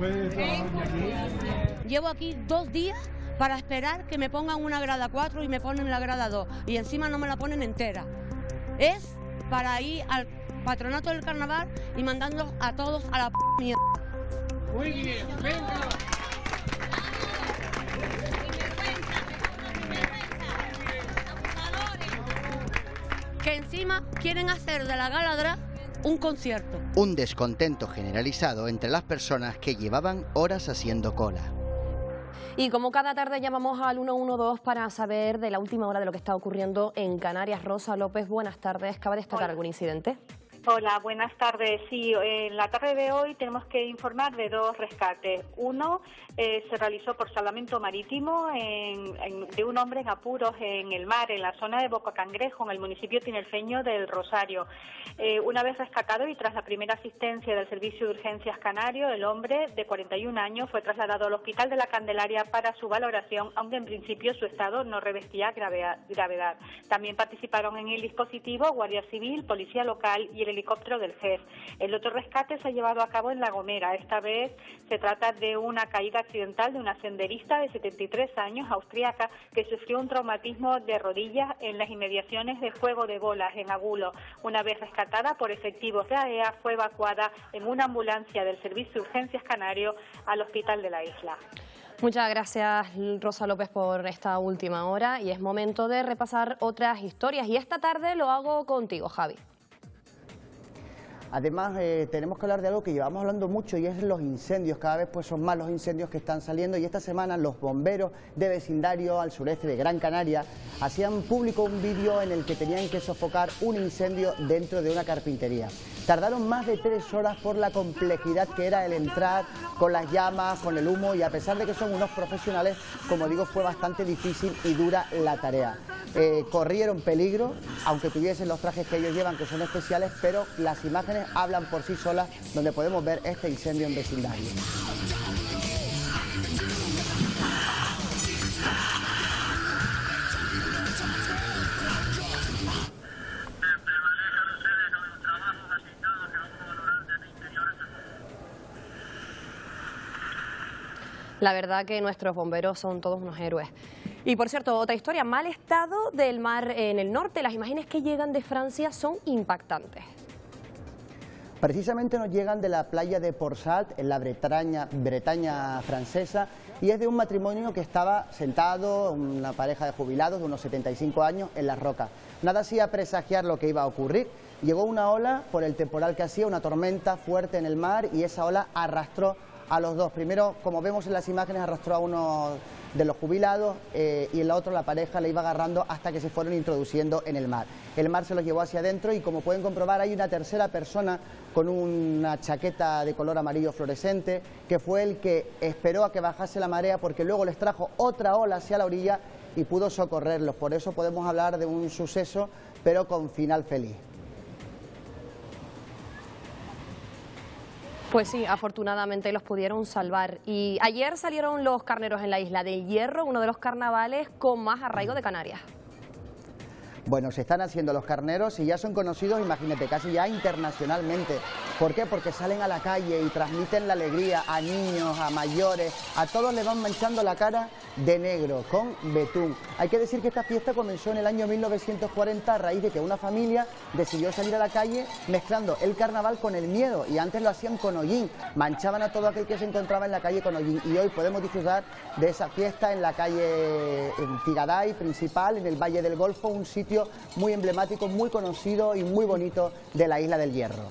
[SPEAKER 8] Llevo aquí dos días para esperar que me pongan una grada cuatro y me ponen la grada dos. Y encima no me la ponen entera. Es para ir al patronato del carnaval y mandándolos a todos a la p mierda.
[SPEAKER 3] Muy bien, venga.
[SPEAKER 8] Que encima quieren hacer de la gala drag un concierto.
[SPEAKER 6] Un descontento generalizado entre las personas que llevaban horas haciendo cola.
[SPEAKER 1] Y como cada tarde llamamos al uno uno dos para saber de la última hora de lo que está ocurriendo en Canarias. Rosa López, buenas tardes. ¿Cabe destacar
[SPEAKER 14] Hola.
[SPEAKER 1] algún incidente?
[SPEAKER 14] Hola, buenas tardes. Sí, en la tarde de hoy tenemos que informar de dos rescates. Uno eh, se realizó por salvamento marítimo en, en, de un hombre en apuros en el mar, en la zona de Boca Cangrejo, en el municipio tinerfeño del Rosario. Eh, una vez rescatado y tras la primera asistencia del Servicio de Urgencias Canario, el hombre de cuarenta y un años fue trasladado al Hospital de la Candelaria para su valoración, aunque en principio su estado no revestía gravedad. También participaron en el dispositivo Guardia Civil, Policía Local y el helicóptero del G E S. El otro rescate se ha llevado a cabo en La Gomera. Esta vez se trata de una caída accidental de una senderista de setenta y tres años, austríaca, que sufrió un traumatismo de rodillas en las inmediaciones de Juego de Bolas, en Agulo. Una vez rescatada por efectivos de A E A, fue evacuada en una ambulancia del Servicio de Urgencias Canario al hospital de la isla.
[SPEAKER 1] Muchas gracias, Rosa López, por esta última hora. Y es momento de repasar otras historias. Y esta tarde lo hago contigo, Javi.
[SPEAKER 6] Además, eh, tenemos que hablar de algo que llevamos hablando mucho y es los incendios. Cada vez pues son más los incendios que están saliendo y esta semana los bomberos de vecindario al sureste de Gran Canaria hacían público un vídeo en el que tenían que sofocar un incendio dentro de una carpintería. Tardaron más de tres horas por la complejidad que era el entrar con las llamas, con el humo, y a pesar de que son unos profesionales, como digo, fue bastante difícil y dura la tarea. Eh, corrieron peligro, aunque tuviesen los trajes que ellos llevan, que son especiales, pero las imágenes hablan por sí solas, donde podemos ver este incendio en vecindario.
[SPEAKER 1] La verdad que nuestros bomberos son todos unos héroes. Y por cierto, otra historia, mal estado del mar en el norte. Las imágenes que llegan de Francia son impactantes.
[SPEAKER 6] Precisamente nos llegan de la playa de Port-Salt, en la Bretaña, Bretaña francesa, y es de un matrimonio que estaba sentado, una pareja de jubilados de unos setenta y cinco años, en las rocas. Nada hacía presagiar lo que iba a ocurrir. Llegó una ola por el temporal que hacía, una tormenta fuerte en el mar, y esa ola arrastró a los dos. Primero, como vemos en las imágenes, arrastró a uno de los jubilados eh, y en la otra la pareja le iba agarrando hasta que se fueron introduciendo en el mar. El mar se los llevó hacia adentro y, como pueden comprobar, hay una tercera persona con una chaqueta de color amarillo fluorescente que fue el que esperó a que bajase la marea, porque luego les trajo otra ola hacia la orilla y pudo socorrerlos. Por eso podemos hablar de un suceso, pero con final feliz.
[SPEAKER 1] Pues sí, afortunadamente los pudieron salvar. Y ayer salieron los carneros en la Isla del Hierro, uno de los carnavales con más arraigo de Canarias.
[SPEAKER 6] Bueno, se están haciendo los carneros y ya son conocidos, imagínate, casi ya internacionalmente. ¿Por qué? Porque salen a la calle y transmiten la alegría a niños, a mayores, a todos les van manchando la cara de negro, con betún. Hay que decir que esta fiesta comenzó en el año mil novecientos cuarenta a raíz de que una familia decidió salir a la calle mezclando el carnaval con el miedo, y antes lo hacían con hollín, manchaban a todo aquel que se encontraba en la calle con hollín, y hoy podemos disfrutar de esa fiesta en la calle en Tigaday principal, en el Valle del Golfo, un sitio muy emblemático, muy conocido y muy bonito de la Isla del Hierro.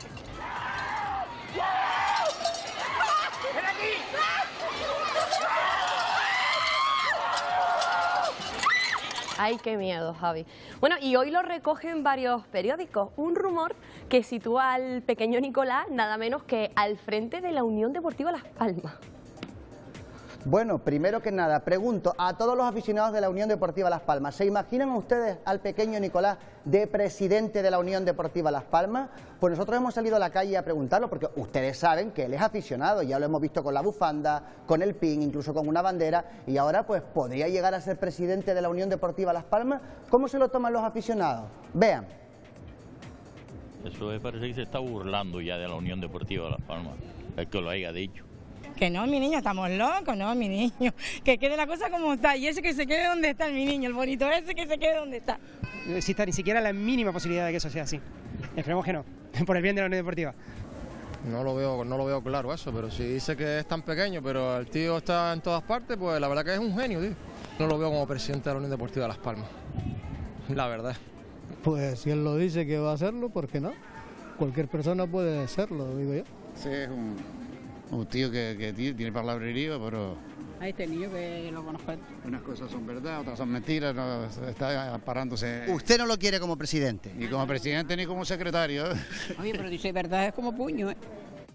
[SPEAKER 1] Ay, qué miedo, Javi. Bueno, y hoy lo recogen varios periódicos. Un rumor que sitúa al pequeño Nicolás nada menos que al frente de la Unión Deportiva Las Palmas.
[SPEAKER 6] Bueno, primero que nada, pregunto a todos los aficionados de la Unión Deportiva Las Palmas, ¿se imaginan ustedes al pequeño Nicolás de presidente de la Unión Deportiva Las Palmas? Pues nosotros hemos salido a la calle a preguntarlo, porque ustedes saben que él es aficionado, ya lo hemos visto con la bufanda, con el pin, incluso con una bandera, y ahora pues podría llegar a ser presidente de la Unión Deportiva Las Palmas. ¿Cómo se lo toman los aficionados? Vean.
[SPEAKER 15] Eso me parece que se está burlando ya de la Unión Deportiva Las Palmas, el que lo haya dicho.
[SPEAKER 16] Que no, mi niño, estamos locos, no, mi niño. Que quede la cosa como está, y ese que se quede donde está, mi niño, el bonito ese que se quede donde está.
[SPEAKER 17] No existe ni siquiera la mínima posibilidad de que eso sea así. Esperemos que no, por el bien de la Unión Deportiva.
[SPEAKER 18] No lo veo, no lo veo claro eso, pero si dice que es tan pequeño, pero el tío está en todas partes, pues la verdad que es un genio, tío. No lo veo como presidente de la Unión Deportiva de Las Palmas, la verdad.
[SPEAKER 19] Pues si él lo dice que va a hacerlo, ¿por qué no? Cualquier persona puede serlo, digo yo.
[SPEAKER 20] Sí, es un... un tío que, que tiene palabrería, pero...
[SPEAKER 16] A este niño que lo conozco.
[SPEAKER 20] Unas cosas son verdad, otras son mentiras, no, está parándose...
[SPEAKER 6] ¿Usted no lo quiere como presidente?
[SPEAKER 20] Ni como presidente ni como secretario.
[SPEAKER 16] Oye, pero dice verdad, es como puño, ¿eh?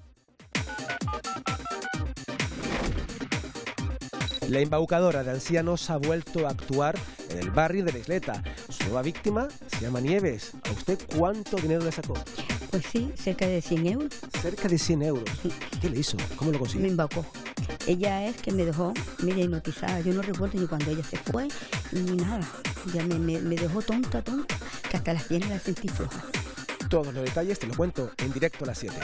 [SPEAKER 4] La embaucadora de ancianos ha vuelto a actuar en el barrio de la Isleta. Su nueva víctima se llama Nieves. ¿A usted cuánto dinero le sacó?
[SPEAKER 7] Pues sí, cerca de cien euros.
[SPEAKER 4] Cerca de cien euros. Sí. ¿Qué le hizo? ¿Cómo lo consiguió?
[SPEAKER 7] Me embaucó. Ella es que me dejó, mira, hipnotizada. Yo no recuerdo ni cuando ella se fue, ni nada. Ya me, me, me dejó tonta, tonta, que hasta las piernas las sentí flojas.
[SPEAKER 4] Todos los detalles te lo cuento en directo a las siete.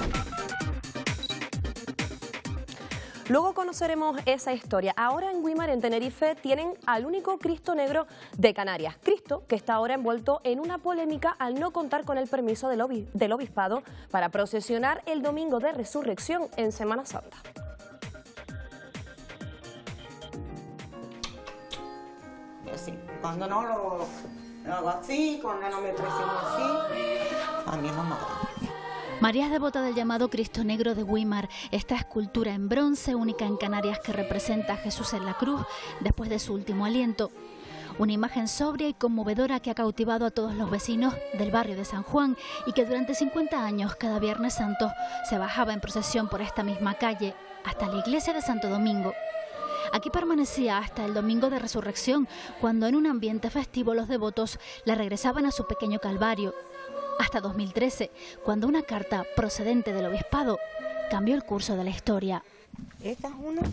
[SPEAKER 1] Luego conoceremos esa historia. Ahora en Güímar, en Tenerife, tienen al único Cristo negro de Canarias. Cristo que está ahora envuelto en una polémica al no contar con el permiso del, obis del obispado para procesionar el domingo de Resurrección en Semana Santa.
[SPEAKER 21] Sí, cuando no lo, lo hago así, cuando no me presiono así, a mí no me agrada.
[SPEAKER 30] María es devota del llamado Cristo Negro de Güímar, esta escultura en bronce única en Canarias que representa a Jesús en la cruz después de su último aliento. Una imagen sobria y conmovedora que ha cautivado a todos los vecinos del barrio de San Juan y que durante cincuenta años cada Viernes Santo se bajaba en procesión por esta misma calle hasta la iglesia de Santo Domingo. Aquí permanecía hasta el domingo de Resurrección, cuando en un ambiente festivo los devotos la regresaban a su pequeño calvario. Hasta dos mil trece, cuando una carta procedente del obispado cambió el curso de la historia.
[SPEAKER 21] Esta es una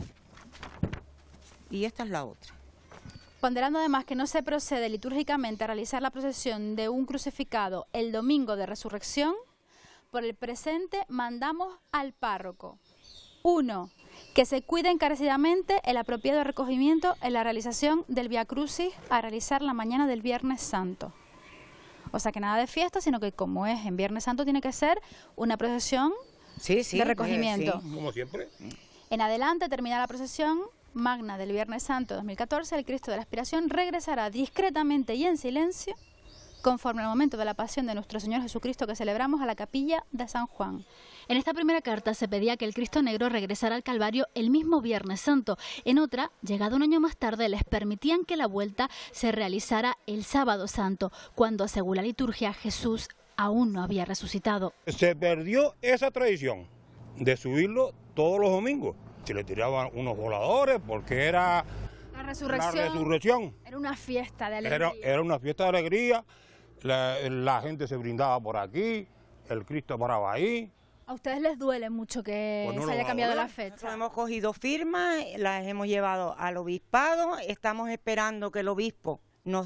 [SPEAKER 21] y esta es la otra.
[SPEAKER 30] Ponderando además que no se procede litúrgicamente a realizar la procesión de un crucificado el domingo de Resurrección, por el presente mandamos al párroco: uno. que se cuide encarecidamente el apropiado recogimiento en la realización del Vía Crucis a realizar la mañana del Viernes Santo. O sea que nada de fiesta, sino que como es en Viernes Santo tiene que ser una procesión
[SPEAKER 21] sí, sí,
[SPEAKER 30] de recogimiento.
[SPEAKER 21] Sí.
[SPEAKER 2] Como siempre.
[SPEAKER 30] En adelante, termina la procesión magna del Viernes Santo dos mil catorce, el Cristo de la Expiración regresará discretamente y en silencio, conforme al momento de la pasión de nuestro Señor Jesucristo que celebramos, a la capilla de San Juan.
[SPEAKER 5] En esta primera carta se pedía que el Cristo Negro regresara al Calvario el mismo Viernes Santo. En otra, llegado un año más tarde, les permitían que la vuelta se realizara el Sábado Santo, cuando, según la liturgia, Jesús aún no había resucitado.
[SPEAKER 2] Se perdió esa tradición de subirlo todos los domingos. Se le tiraban unos voladores porque era
[SPEAKER 30] la resurrección.
[SPEAKER 2] La resurrección.
[SPEAKER 30] Era una fiesta de alegría.
[SPEAKER 2] Era, era una fiesta de alegría. La, la gente se brindaba por aquí, el Cristo paraba ahí.
[SPEAKER 30] ¿A ustedes les duele mucho que
[SPEAKER 21] Pues no
[SPEAKER 30] se haya cambiado la fecha?
[SPEAKER 21] Nosotros hemos cogido firmas, las hemos llevado al obispado, estamos esperando que el obispo nos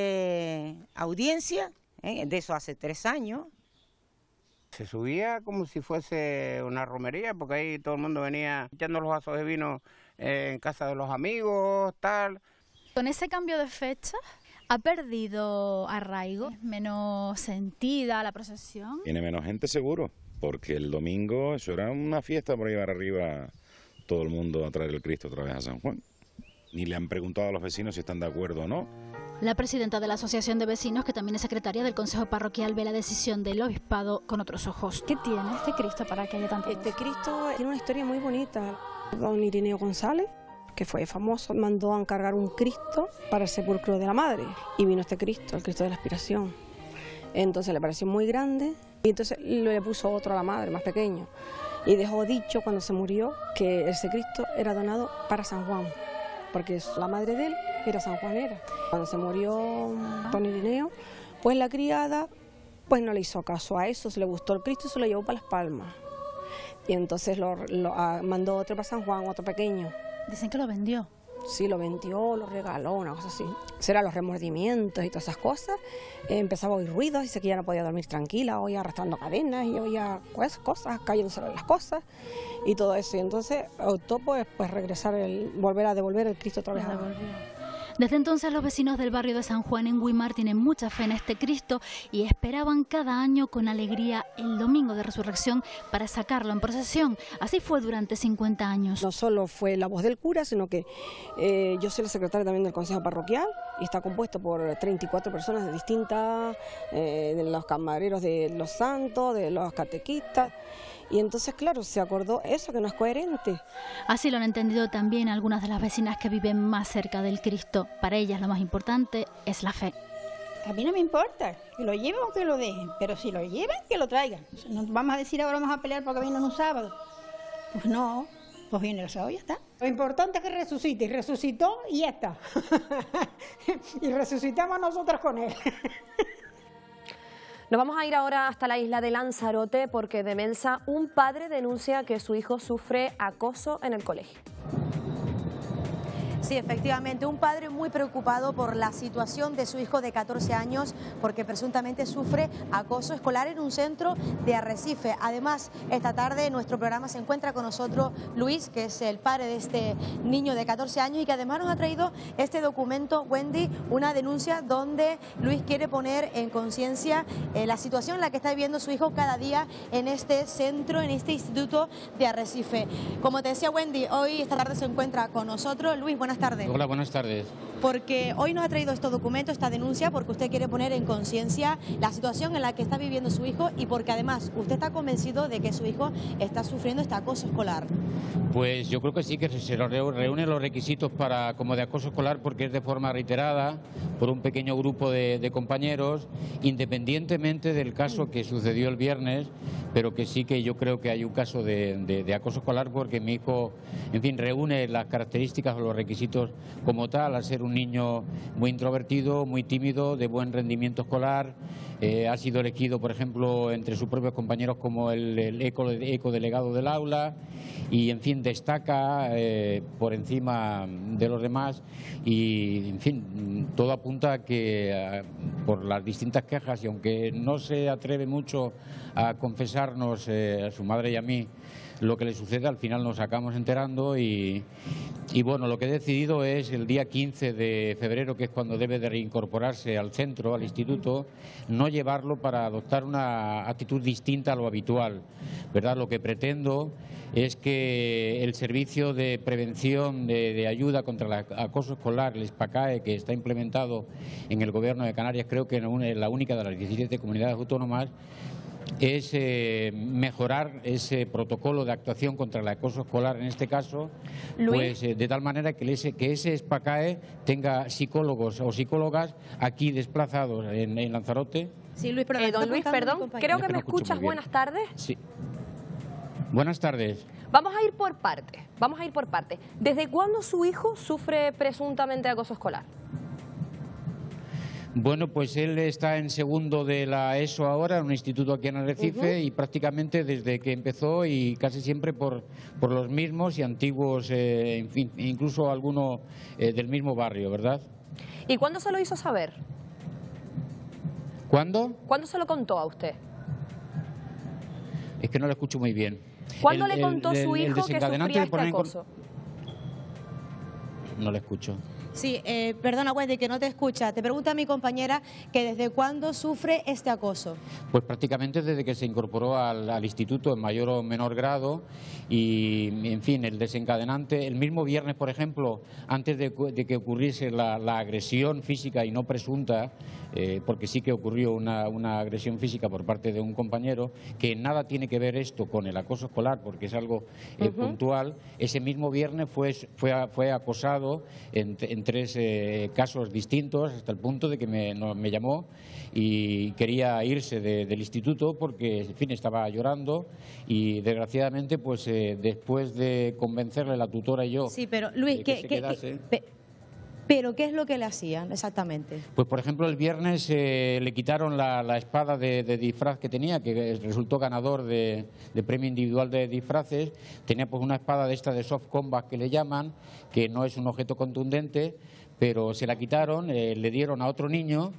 [SPEAKER 21] dé audiencia, ¿eh? De eso hace tres años.
[SPEAKER 22] Se subía como si fuese una romería, porque ahí todo el mundo venía echando los vasos de vino eh, en casa de los amigos, tal.
[SPEAKER 30] Con ese cambio de fecha, ¿ha perdido arraigo? ¿Es menos sentida la procesión?
[SPEAKER 23] Tiene menos gente seguro, porque el domingo eso era una fiesta por llevar arriba todo el mundo a traer el Cristo otra vez a San Juan. Ni le han preguntado a los vecinos si están de acuerdo o no.
[SPEAKER 5] La presidenta de la Asociación de Vecinos, que también es secretaria del Consejo Parroquial, ve la decisión del obispado con otros ojos.
[SPEAKER 30] ¿Qué tiene este Cristo para que haya tanto?
[SPEAKER 24] Este Cristo tiene una historia muy bonita. Don Irineo González, que fue famoso, mandó a encargar un Cristo para el sepulcro de la madre. Y vino este Cristo, el Cristo de la Expiración. Entonces le pareció muy grande y entonces le puso otro a la madre, más pequeño. Y dejó dicho cuando se murió que ese Cristo era donado para San Juan, porque la madre de él era sanjuanera. Cuando se murió don Irineo, pues la criada pues no le hizo caso a eso, se le gustó el Cristo y se lo llevó para Las Palmas. Y entonces lo, lo ah, mandó otro para San Juan, otro pequeño.
[SPEAKER 30] Dicen que lo vendió.
[SPEAKER 24] Sí, lo vendió, lo regaló, una cosa así. Será los remordimientos y todas esas cosas. Eh, empezaba a oír ruidos, dice que ya no podía dormir tranquila, oía arrastrando cadenas y oía pues, cosas, cayéndose las cosas y todo eso. Y entonces optó pues, pues regresar, el, volver a devolver el Cristo otra vez. A...
[SPEAKER 5] Desde entonces los vecinos del barrio de San Juan en Güímar tienen mucha fe en este Cristo y esperaban cada año con alegría el domingo de resurrección para sacarlo en procesión. Así fue durante cincuenta años.
[SPEAKER 24] No solo fue la voz del cura, sino que eh, yo soy la secretaria también del Consejo Parroquial y está compuesto por treinta y cuatro personas de distintas, eh, de los camareros de los santos, de los catequistas. Y entonces, claro, se acordó eso, que no es coherente.
[SPEAKER 5] Así lo han entendido también algunas de las vecinas que viven más cerca del Cristo. Para ellas lo más importante es la fe.
[SPEAKER 25] A mí no me importa, que lo lleven o que lo dejen, pero si lo lleven, que lo traigan. No vamos a decir ahora vamos a pelear porque viene un sábado. Pues no, pues viene el sábado y ya está. Lo importante es que resucite, y resucitó y ya está. Y resucitamos nosotros con él.
[SPEAKER 1] Nos vamos a ir ahora hasta la isla de Lanzarote porque de Mensa un padre denuncia que su hijo sufre acoso en el colegio.
[SPEAKER 26] Sí, efectivamente, un padre muy preocupado por la situación de su hijo de catorce años porque presuntamente sufre acoso escolar en un centro de Arrecife. Además, esta tarde en nuestro programa se encuentra con nosotros Luis, que es el padre de este niño de catorce años y que además nos ha traído este documento, Wendy, una denuncia donde Luis quiere poner en conciencia eh, la situación en la que está viviendo su hijo cada día en este centro, en este instituto de Arrecife. Como te decía Wendy, hoy esta tarde se encuentra con nosotros Luis. Buenas tardes.
[SPEAKER 27] Hola, buenas tardes.
[SPEAKER 26] Porque hoy nos ha traído este documento, esta denuncia, porque usted quiere poner en conciencia la situación en la que está viviendo su hijo y porque además usted está convencido de que su hijo está sufriendo este acoso escolar.
[SPEAKER 27] Pues yo creo que sí, que se reúnen los requisitos para como de acoso escolar porque es de forma reiterada por un pequeño grupo de, de compañeros, independientemente del caso que sucedió el viernes, pero que sí que yo creo que hay un caso de, de, de acoso escolar porque mi hijo, en fin, reúne las características o los requisitos como tal, al ser un niño muy introvertido, muy tímido, de buen rendimiento escolar. Eh, ha sido elegido, por ejemplo, entre sus propios compañeros como el, el eco, ecodelegado del aula y, en fin, destaca eh, por encima de los demás y, en fin, todo apunta a que eh, por las distintas quejas y aunque no se atreve mucho a confesarnos eh, a su madre y a mí lo que le sucede, al final nos acabamos enterando y, y bueno, lo que he decidido es el día quince de febrero, que es cuando debe de reincorporarse al centro, al instituto, no llevarlo para adoptar una actitud distinta a lo habitual, ¿verdad? Lo que pretendo es que el servicio de prevención, de, de ayuda contra el acoso escolar, el SPACAE, que está implementado en el Gobierno de Canarias, creo que en la única de las diecisiete comunidades autónomas, es eh, mejorar ese protocolo de actuación contra el acoso escolar, en este caso, pues eh, de tal manera que ese, que ese SPACAE tenga psicólogos o psicólogas aquí desplazados en, en Lanzarote.
[SPEAKER 1] Sí, Luis, pero eh, don Luis, perdón, creo que me escuchas. Buenas tardes.
[SPEAKER 27] Sí. Buenas tardes.
[SPEAKER 1] Vamos a ir por partes, vamos a ir por partes. ¿Desde cuándo su hijo sufre presuntamente acoso escolar?
[SPEAKER 27] Bueno, pues él está en segundo de la ESO ahora, en un instituto aquí en Arrecife, uh-huh. y prácticamente desde que empezó y casi siempre por, por los mismos y antiguos, eh, en fin, incluso alguno eh, del mismo barrio, ¿verdad?
[SPEAKER 1] ¿Y cuándo se lo hizo saber?
[SPEAKER 27] ¿Cuándo?
[SPEAKER 1] ¿Cuándo se lo contó a usted?
[SPEAKER 27] Es que no lo escucho muy bien.
[SPEAKER 1] ¿Cuándo
[SPEAKER 27] el,
[SPEAKER 1] le contó
[SPEAKER 27] el,
[SPEAKER 1] su
[SPEAKER 27] el,
[SPEAKER 1] hijo
[SPEAKER 27] el
[SPEAKER 1] que sufría este acoso?
[SPEAKER 27] No lo escucho.
[SPEAKER 26] Sí, eh, perdona, Wendy, que no te escucha. Te pregunta mi compañera que desde cuándo sufre este acoso.
[SPEAKER 27] Pues prácticamente desde que se incorporó al, al instituto en mayor o menor grado y, en fin, el desencadenante, el mismo viernes, por ejemplo, antes de, de que ocurriese la, la agresión física y no presunta, eh, porque sí que ocurrió una, una agresión física por parte de un compañero, que nada tiene que ver esto con el acoso escolar, porque es algo eh, uh-huh. puntual, ese mismo viernes fue, fue, fue acosado en, en tres eh, casos distintos, hasta el punto de que me, no, me llamó y quería irse de, del instituto porque, en fin, estaba llorando y desgraciadamente, pues eh, después de convencerle la tutora y yo...
[SPEAKER 26] Sí, pero Luis,
[SPEAKER 27] eh,
[SPEAKER 26] que,
[SPEAKER 27] que se
[SPEAKER 26] que,
[SPEAKER 27] quedase,
[SPEAKER 26] que, pero ¿qué es lo que le hacían exactamente?
[SPEAKER 27] Pues, por ejemplo, el viernes eh, le quitaron la, la espada de, de disfraz que tenía, que resultó ganador de, de premio individual de disfraces. Tenía pues una espada de esta de soft combat que le llaman, que no es un objeto contundente, pero se la quitaron, eh, le dieron a otro niño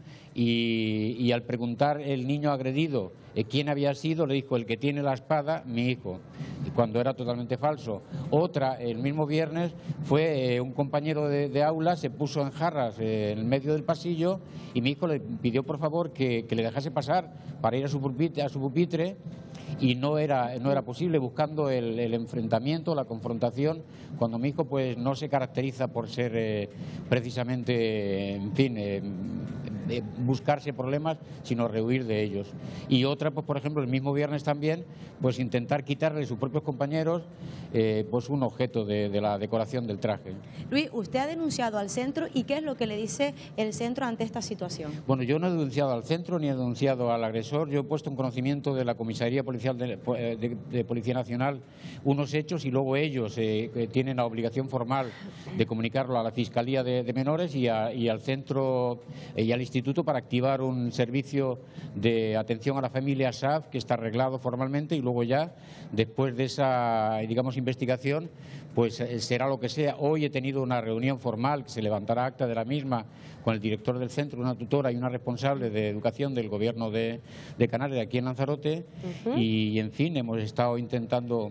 [SPEAKER 27] y, y al preguntar el niño agredido eh, quién había sido, le dijo: el que tiene la espada, mi hijo, y cuando era totalmente falso. Otra, el mismo viernes, fue eh, un compañero de, de aula, se puso en jarras eh, en el medio del pasillo y mi hijo le pidió por favor que, que le dejase pasar para ir a su pupitre, a su pupitre y no era, no era posible, buscando el, el enfrentamiento, la confrontación, cuando mi hijo pues no se caracteriza por ser eh, precisamente, en fin, eh, eh, buscarse problemas, sino rehuir de ellos. Y otra, pues por ejemplo, el mismo viernes también, pues intentar quitarle a sus propios compañeros eh, pues un objeto de, de la decoración del traje.
[SPEAKER 26] Luis, usted ha denunciado al centro, ¿y qué es lo que le dice el centro ante esta situación?
[SPEAKER 27] Bueno, yo no he denunciado al centro ni he denunciado al agresor, yo he puesto en conocimiento de la Comisaría Policial de, de, de Policía Nacional unos hechos y luego ellos eh, tienen la obligación formal de comunicarlo a la Fiscalía de, de Menores y, a, y al centro eh, y al instituto para activar un servicio de atención a la familia S A F que está arreglado formalmente y luego ya, después de esa, digamos, investigación, pues eh, será lo que sea. Hoy he tenido una reunión formal, que se levantará acta de la misma, con el director del centro, una tutora y una responsable de educación del Gobierno de, de Canarias, de aquí en Lanzarote, uh-huh. y, en fin, hemos estado intentando...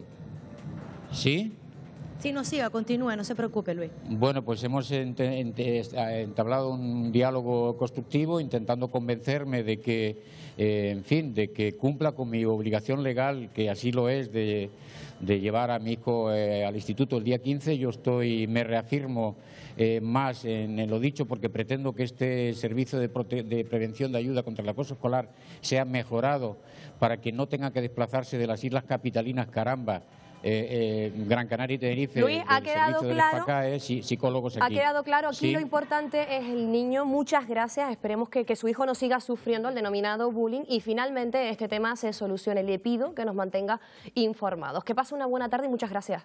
[SPEAKER 27] ¿Sí?
[SPEAKER 26] Sí, no siga, continúe, no se preocupe, Luis.
[SPEAKER 27] Bueno, pues hemos ent ent entablado un diálogo constructivo intentando convencerme de que, eh, en fin, de que cumpla con mi obligación legal, que así lo es, de, de llevar a mi hijo eh, al instituto el día quince. Yo estoy, me reafirmo eh, más en, en lo dicho porque pretendo que este servicio de, de prevención de ayuda contra el acoso escolar sea mejorado para que no tenga que desplazarse de las islas capitalinas, caramba, Eh, eh, Gran Canaria y Tenerife.
[SPEAKER 1] Luis, ha quedado claro,
[SPEAKER 27] SPACAE, psicólogos aquí.
[SPEAKER 1] Ha quedado claro, aquí
[SPEAKER 27] ¿Sí?
[SPEAKER 1] Lo importante es el niño. Muchas gracias, esperemos que, que su hijo no siga sufriendo el denominado bullying y finalmente este tema se solucione. Le pido que nos mantenga informados. Que pase una buena tarde y muchas gracias.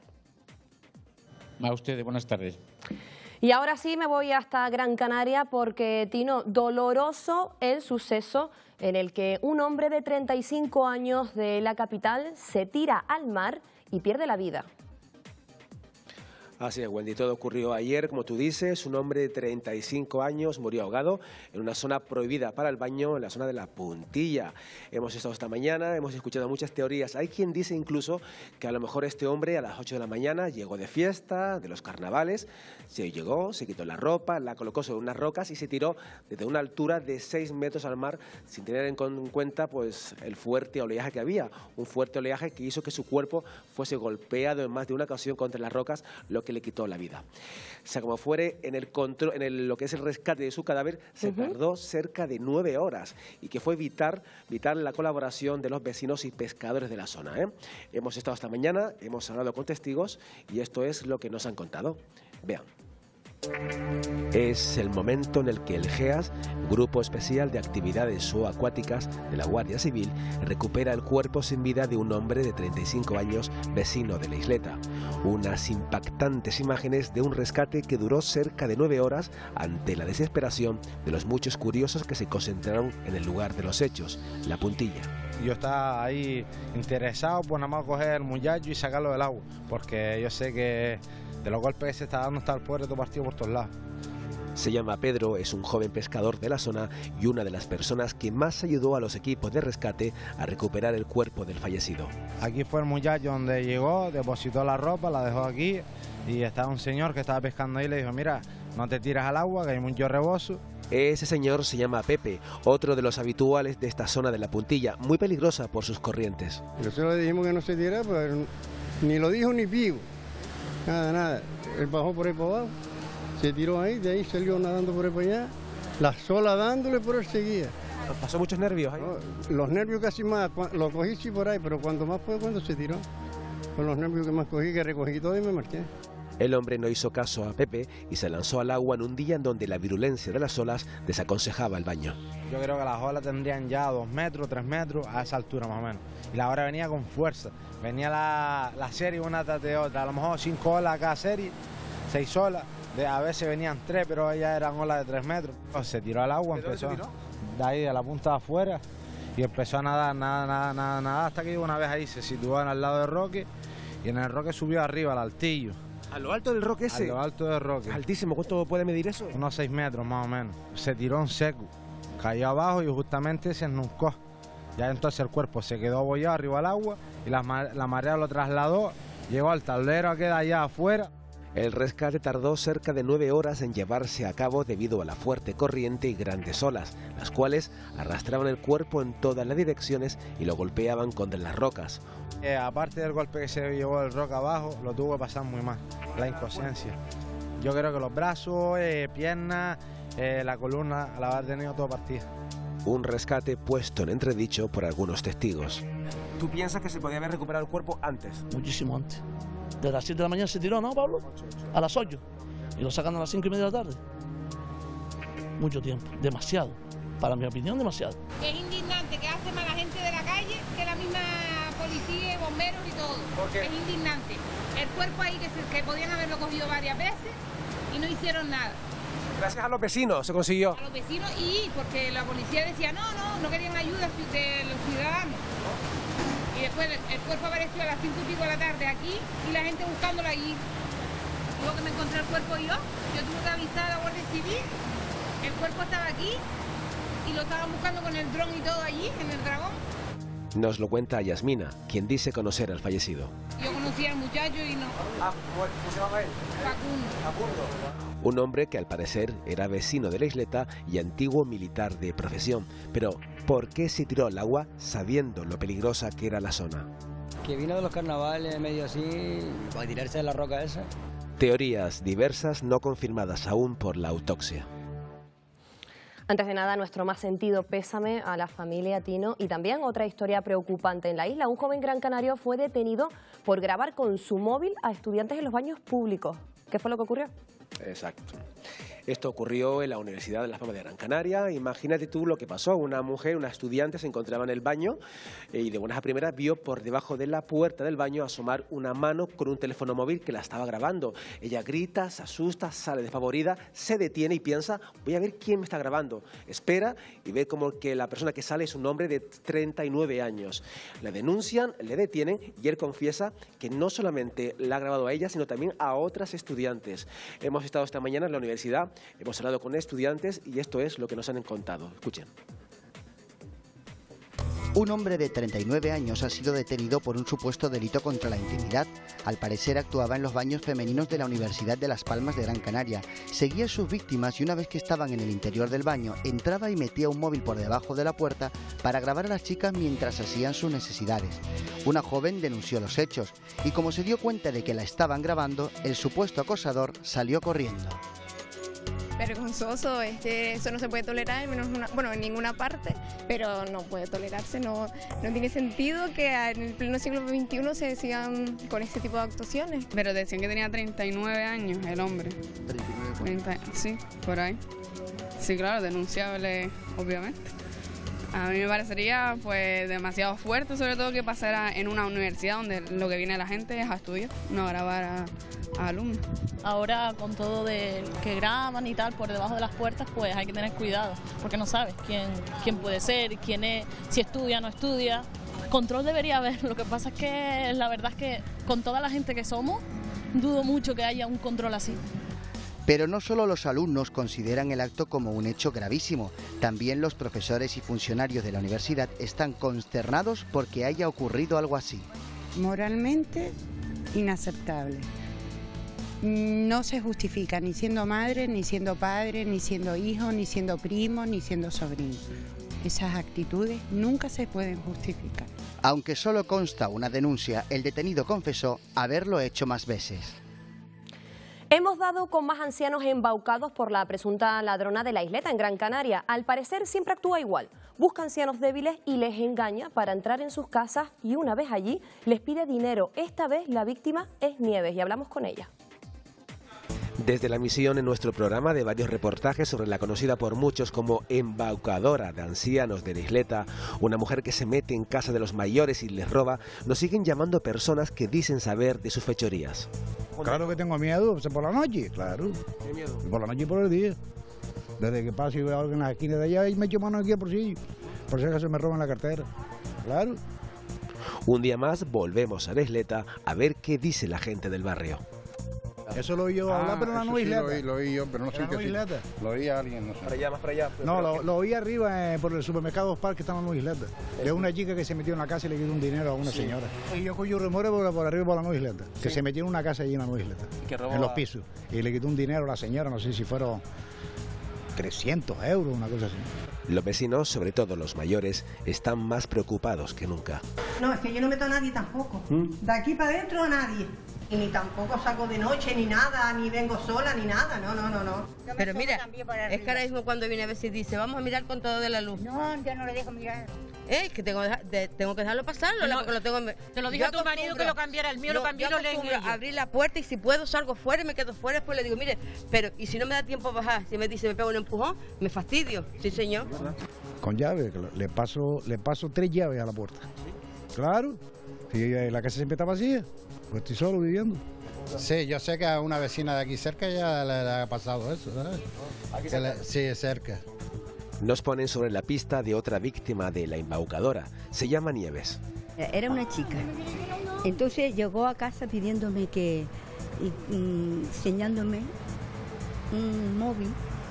[SPEAKER 27] A ustedes, buenas tardes.
[SPEAKER 1] Y ahora sí me voy hasta Gran Canaria porque, Tino, doloroso el suceso en el que un hombre de treinta y cinco años de la capital se tira al mar y pierde la vida.
[SPEAKER 4] Así es, Wendy, todo ocurrió ayer, como tú dices. Un hombre de treinta y cinco años murió ahogado en una zona prohibida para el baño, en la zona de La Puntilla. Hemos estado esta mañana, hemos escuchado muchas teorías. Hay quien dice incluso que a lo mejor este hombre a las ocho de la mañana llegó de fiesta, de los carnavales, se llegó, se quitó la ropa, la colocó sobre unas rocas y se tiró desde una altura de seis metros al mar, sin tener en cuenta pues el fuerte oleaje que había. Un fuerte oleaje que hizo que su cuerpo fuese golpeado en más de una ocasión contra las rocas, lo que le quitó la vida. O sea, como fuere, en el control, en el, lo que es el rescate de su cadáver, se uh-huh. tardó cerca de nueve horas y que fue vital, vital la colaboración de los vecinos y pescadores de la zona, ¿eh? Hemos estado esta mañana, hemos hablado con testigos y esto es lo que nos han contado. Vean. Es el momento en el que el G E A S, Grupo Especial de Actividades Zooacuáticas de la Guardia Civil, recupera el cuerpo sin vida de un hombre de treinta y cinco años, vecino de la isleta. Unas impactantes imágenes de un rescate que duró cerca de nueve horas ante la desesperación de los muchos curiosos que se concentraron en el lugar de los hechos, La Puntilla.
[SPEAKER 3] Yo estaba ahí interesado por nada más coger el muchacho y sacarlo del agua, porque yo sé que de los golpes que se está dando está el puerto partido por todos lados.
[SPEAKER 4] Se llama Pedro, es un joven pescador de la zona y una de las personas que más ayudó a los equipos de rescate a recuperar el cuerpo del fallecido.
[SPEAKER 3] Aquí fue el muchacho donde llegó, depositó la ropa, la dejó aquí y estaba un señor que estaba pescando ahí y le dijo, mira, no te tiras al agua, que hay mucho rebozo.
[SPEAKER 4] Ese señor se llama Pepe, otro de los habituales de esta zona de La Puntilla, muy peligrosa por sus corrientes.
[SPEAKER 19] Nosotros le dijimos que no se tirara, pero ni lo dijo ni vivo. Nada, nada. Él bajó por ahí para abajo, se tiró ahí, de ahí salió nadando por ahí para allá, la sola dándole, pero él seguía.
[SPEAKER 4] ¿Pasó muchos nervios ahí?
[SPEAKER 19] No, los nervios casi más, lo cogí sí por ahí, pero cuando más fue cuando se tiró. Con los nervios que más cogí, que recogí todo y me marché.
[SPEAKER 4] El hombre no hizo caso a Pepe y se lanzó al agua en un día en donde la virulencia de las olas desaconsejaba el baño.
[SPEAKER 3] Yo creo que las olas tendrían ya dos metros, tres metros a esa altura más o menos. Y la ola venía con fuerza. Venía la, la serie una tras de otra. A lo mejor cinco olas cada serie, seis olas. De, a veces venían tres, pero ellas eran olas de tres metros. Se tiró al agua, empezó de ahí, de la punta de afuera, y empezó a nadar, nada, nada, nada, nada, hasta que una vez ahí se situó en al lado del roque, y en el roque subió arriba, al altillo.
[SPEAKER 4] ¿A lo alto del roque ese?
[SPEAKER 3] A lo alto del roque.
[SPEAKER 4] Altísimo, ¿cuánto puede medir eso?
[SPEAKER 3] Unos seis metros más o menos. Se tiró en seco, cayó abajo y justamente se ennucó. Ya entonces el cuerpo se quedó abollado arriba al agua y la, la marea lo trasladó, llegó al tablero a quedar allá afuera.
[SPEAKER 4] El rescate tardó cerca de nueve horas en llevarse a cabo debido a la fuerte corriente y grandes olas, las cuales arrastraban el cuerpo en todas las direcciones y lo golpeaban contra las rocas.
[SPEAKER 3] Eh, aparte del golpe que se llevó el roca abajo, lo tuvo que pasar muy mal, la inconsciencia. Yo creo que los brazos, eh, piernas, eh, la columna, al haber tenido todo partido.
[SPEAKER 4] Un rescate puesto en entredicho por algunos testigos.
[SPEAKER 8] ¿Tú piensas que se podía haber recuperado el cuerpo antes?
[SPEAKER 9] Muchísimo antes. De las siete de la mañana se tiró, ¿no, Pablo? A las ocho. Y lo sacan a las cinco y media de la tarde. Mucho tiempo, demasiado. Para mi opinión, demasiado.
[SPEAKER 10] Es indignante que hace más la gente de la calle que la misma policía, bomberos y todo.
[SPEAKER 8] ¿Por qué?
[SPEAKER 10] Es indignante. El cuerpo ahí que, se, que podían haberlo cogido varias veces y no hicieron nada.
[SPEAKER 8] Gracias a los vecinos se consiguió.
[SPEAKER 10] A los vecinos y porque la policía decía no, no, no querían ayuda de los ciudadanos. Y después el cuerpo apareció a las cinco y pico de la tarde aquí y la gente buscándolo allí. Luego que me encontré el cuerpo yo, yo tuve que avisar a la Guardia Civil, el cuerpo estaba aquí y lo estaban buscando con el dron y todo allí, en el Dragón.
[SPEAKER 4] Nos lo cuenta Yasmina, quien dice conocer al fallecido.
[SPEAKER 10] Yo conocí al muchacho y no.
[SPEAKER 8] Ah, ¿cómo se llama él?
[SPEAKER 10] Facundo.
[SPEAKER 8] Facundo.
[SPEAKER 4] Un hombre que al parecer era vecino de la isleta y antiguo militar de profesión. Pero, ¿por qué se tiró al agua sabiendo lo peligrosa que era la zona?
[SPEAKER 11] Que vino de los carnavales, medio así, para tirarse de la roca esa.
[SPEAKER 4] Teorías diversas no confirmadas aún por la autopsia.
[SPEAKER 1] Antes de nada, nuestro más sentido pésame a la familia Tino y también otra historia preocupante en la isla. Un joven gran canario fue detenido por grabar con su móvil a estudiantes en los baños públicos. ¿Qué fue lo que ocurrió?
[SPEAKER 4] Exacto. Esto ocurrió en la Universidad de Las Palmas de Gran Canaria. Imagínate tú lo que pasó. Una mujer, una estudiante, se encontraba en el baño y de buenas a primeras vio por debajo de la puerta del baño asomar una mano con un teléfono móvil que la estaba grabando. Ella grita, se asusta, sale desfavorida, se detiene y piensa, voy a ver quién me está grabando. Espera y ve como que la persona que sale es un hombre de treinta y nueve años. Le denuncian, le detienen y él confiesa que no solamente la ha grabado a ella, sino también a otras estudiantes. Hemos estado esta mañana en la universidad, hemos hablado con estudiantes y esto es lo que nos han contado. Escuchen.
[SPEAKER 6] Un hombre de treinta y nueve años ha sido detenido por un supuesto delito contra la intimidad. Al parecer actuaba en los baños femeninos de la Universidad de Las Palmas de Gran Canaria. Seguía a sus víctimas y una vez que estaban en el interior del baño, entraba y metía un móvil por debajo de la puerta para grabar a las chicas mientras hacían sus necesidades. Una joven denunció los hechos y como se dio cuenta de que la estaban grabando, el supuesto acosador salió corriendo.
[SPEAKER 12] Vergonzoso, este, eso no se puede tolerar, menos una, bueno, en ninguna parte, pero no puede tolerarse, no, no tiene sentido que en el pleno siglo veintiuno se sigan con este tipo de actuaciones.
[SPEAKER 13] Pero decían que tenía treinta y nueve años el hombre. treinta, sí, por ahí. Sí, claro, denunciable, obviamente. A mí me parecería pues demasiado fuerte, sobre todo que pasara en una universidad donde lo que viene la gente es a estudiar, no a grabar a, a alumnos.
[SPEAKER 14] Ahora con todo de que graban y tal por debajo de las puertas, pues hay que tener cuidado, porque no sabes quién, quién puede ser, quién es, si estudia o no estudia. Control debería haber, lo que pasa es que la verdad es que con toda la gente que somos, dudo mucho que haya un control así.
[SPEAKER 6] Pero no solo los alumnos consideran el acto como un hecho gravísimo, también los profesores y funcionarios de la universidad están consternados porque haya ocurrido algo así.
[SPEAKER 15] Moralmente inaceptable. No se justifica ni siendo madre, ni siendo padre, ni siendo hijo, ni siendo primo, ni siendo sobrino. Esas actitudes nunca se pueden justificar.
[SPEAKER 6] Aunque solo consta una denuncia, el detenido confesó haberlo hecho más veces.
[SPEAKER 1] Hemos dado con más ancianos embaucados por la presunta ladrona de la isleta en Gran Canaria. Al parecer siempre actúa igual. Busca ancianos débiles y les engaña para entrar en sus casas y una vez allí les pide dinero. Esta vez la víctima es Nieves y hablamos con ella.
[SPEAKER 4] Desde la emisión en nuestro programa de varios reportajes sobre la conocida por muchos como embaucadora de ancianos de la isleta, una mujer que se mete en casa de los mayores y les roba, nos siguen llamando personas que dicen saber de sus fechorías.
[SPEAKER 17] Claro que tengo miedo, por la noche, claro.
[SPEAKER 4] ¿Qué miedo?
[SPEAKER 17] Por la noche y por el día. Desde que paso y veo algo en la esquina de allá y me echo mano aquí por sí, por si acaso me roban la cartera, claro.
[SPEAKER 4] Un día más volvemos a la isleta a ver qué dice la gente del barrio.
[SPEAKER 17] Eso lo oí yo hablar,
[SPEAKER 22] Ah,
[SPEAKER 17] pero en la
[SPEAKER 22] eso
[SPEAKER 17] nueva
[SPEAKER 22] sí
[SPEAKER 17] isleta.
[SPEAKER 22] lo oí, lo oí yo, pero no sé
[SPEAKER 17] ¿En la
[SPEAKER 22] qué
[SPEAKER 17] nueva
[SPEAKER 22] sí.
[SPEAKER 17] isleta?
[SPEAKER 22] Lo oí a alguien, no sé.
[SPEAKER 4] Para allá, más para allá.
[SPEAKER 17] No, lo, lo oí arriba eh, por el supermercado Spar que está en la nueva isleta. Es una chica que se metió en la casa y le quitó un dinero a una
[SPEAKER 22] Sí.
[SPEAKER 17] señora. Y yo cuyo rumores por, por arriba por la nueva isleta. Que
[SPEAKER 22] Sí.
[SPEAKER 17] se metió en una casa allí en la nueva isleta.
[SPEAKER 22] ¿Y que robó
[SPEAKER 17] En los
[SPEAKER 22] a-
[SPEAKER 17] pisos. Y le quitó un dinero a la señora, no sé si fueron trescientos euros, una cosa así.
[SPEAKER 4] Los vecinos, sobre todo los mayores, están más preocupados que nunca.
[SPEAKER 25] No, es que yo no meto a nadie tampoco. De aquí para adentro a nadie. Y ni tampoco saco de noche, ni nada, ni vengo sola, ni nada. No, no, no, no.
[SPEAKER 18] Pero mira, es que ahora mismo cuando viene a veces dice, vamos a mirar con todo de la luz.
[SPEAKER 25] No, yo no le dejo mirar.
[SPEAKER 18] Eh, que tengo, deja- de- tengo que dejarlo pasar, lo,
[SPEAKER 25] No,
[SPEAKER 18] lo tengo
[SPEAKER 25] te lo dije
[SPEAKER 18] yo
[SPEAKER 25] a tu marido
[SPEAKER 18] acostumbro-
[SPEAKER 25] que lo cambiara, el mío lo
[SPEAKER 18] yo-
[SPEAKER 25] cambió y
[SPEAKER 18] yo
[SPEAKER 25] lo leen
[SPEAKER 18] acostumbro
[SPEAKER 25] ellos.
[SPEAKER 18] a abrir la puerta y si puedo salgo fuera y me quedo fuera, después le digo, mire, pero y si no me da tiempo a bajar, si me dice, me pego un empujón, me fastidio, sí señor.
[SPEAKER 17] Con llave, que le paso, le paso tres llaves a la puerta. Claro. Si la casa siempre está vacía, pues estoy solo viviendo.
[SPEAKER 22] Sí, yo sé que a una vecina de aquí cerca ya le, le ha pasado eso, ¿sabes?
[SPEAKER 4] ¿Aquí
[SPEAKER 22] Que le-
[SPEAKER 4] cerca?
[SPEAKER 22] sí, cerca.
[SPEAKER 4] Nos ponen sobre la pista de otra víctima de la embaucadora. Se llama Nieves.
[SPEAKER 7] Era una chica. Entonces llegó a casa pidiéndome que, y, mm, enseñándome un móvil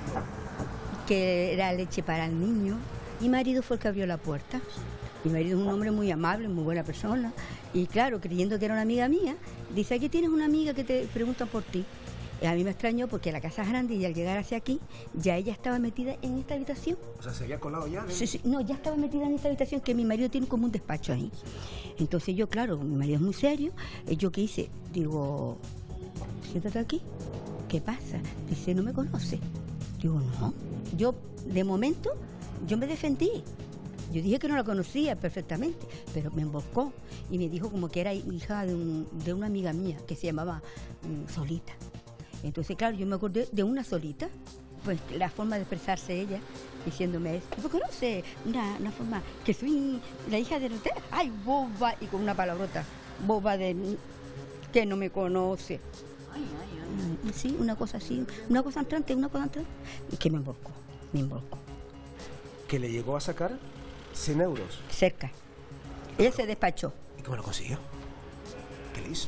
[SPEAKER 7] que era leche para el niño. Mi marido fue el que abrió la puerta. Mi marido es un hombre muy amable, muy buena persona. Y claro, creyendo que era una amiga mía, dice, aquí tienes una amiga que te pregunta por ti. Y a mí me extrañó porque la casa es grande y al llegar hacia aquí, ya ella estaba metida en esta habitación.
[SPEAKER 8] O sea, se había colado ya.
[SPEAKER 7] Sí, sí, no, ya estaba metida en esta habitación que mi marido tiene como un despacho ahí. Entonces yo, claro, mi marido es muy serio. eh, ¿Yo qué hice? Digo, siéntate aquí. ¿Qué pasa? Dice, ¿no me conoce? Digo, no. Yo, de momento, yo me defendí. Yo dije que no la conocía perfectamente, pero me emboscó y me dijo como que era hija de, un- de una amiga mía que se llamaba mm, Solita. Entonces, claro, yo me acordé de una solita, pues la forma de expresarse ella, diciéndome eso. Porque no sé, una, una forma, que soy la hija de usted, ay, boba, y con una palabrota, boba de que no me conoce. Ay, ay, ay. Sí, una cosa así, una cosa entrante, una cosa entrante, que me embolcó, me embolcó.
[SPEAKER 8] ¿Que le llegó a sacar cien euros?
[SPEAKER 7] Cerca. Ella se despachó.
[SPEAKER 8] ¿Y cómo lo consiguió? ¿Qué le hizo?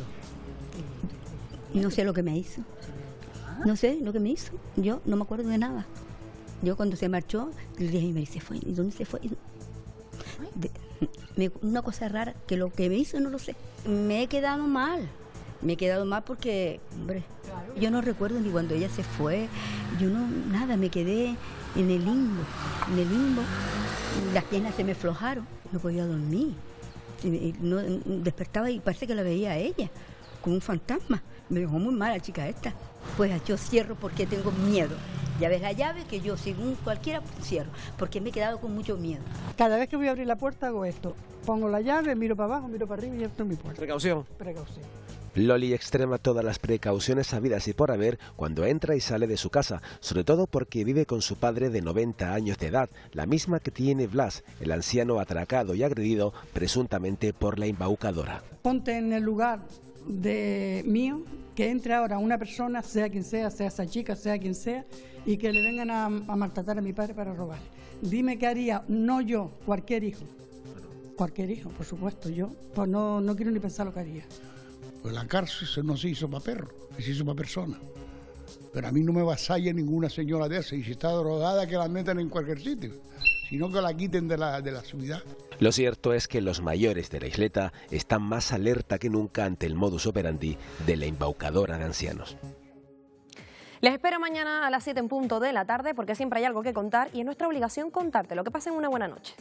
[SPEAKER 7] No sé lo que me hizo. No sé lo que me hizo. Yo no me acuerdo de nada. Yo cuando se marchó, le dije a mi marido, ¿se fue? ¿Y dónde se fue? De, me, una cosa rara, que lo que me hizo no lo sé. Me he quedado mal. Me he quedado mal porque, hombre, yo no recuerdo ni cuando ella se fue. Yo no, nada, me quedé en el limbo. En el limbo, las piernas se me aflojaron. No podía dormir. No, despertaba y parece que la veía a ella, como un fantasma. Me dejó muy mal la chica esta. Pues yo cierro porque tengo miedo. Ya ves la llave que yo, según cualquiera, cierro, porque me he quedado con mucho miedo.
[SPEAKER 25] Cada vez que voy a abrir la puerta hago esto. Pongo la llave, miro para abajo, miro para arriba y abro mi puerta.
[SPEAKER 8] Precaución.
[SPEAKER 25] Precaución.
[SPEAKER 4] Loli extrema todas las precauciones habidas y por haber cuando entra y sale de su casa, sobre todo porque vive con su padre de noventa años de edad, la misma que tiene Blas, el anciano atracado y agredido presuntamente por la embaucadora.
[SPEAKER 25] Ponte en el lugar de mío, que entre ahora una persona, sea quien sea, sea esa chica, sea quien sea, y que le vengan a, a maltratar a mi padre para robarle. Dime qué haría, no yo, cualquier hijo. Cualquier hijo, por supuesto, yo pues no, no quiero ni pensar lo que haría.
[SPEAKER 2] Pues la cárcel no se hizo para perro, se hizo para persona. Pero a mí no me vasalla ninguna señora de esa, y si está drogada que la metan en cualquier sitio, sino que la quiten de la, de la ciudad.
[SPEAKER 4] Lo cierto es que los mayores de la isleta están más alerta que nunca ante el modus operandi de la embaucadora de ancianos.
[SPEAKER 1] Les espero mañana a las siete en punto de la tarde porque siempre hay algo que contar y es nuestra obligación contarte. Lo que pasen una buena noche.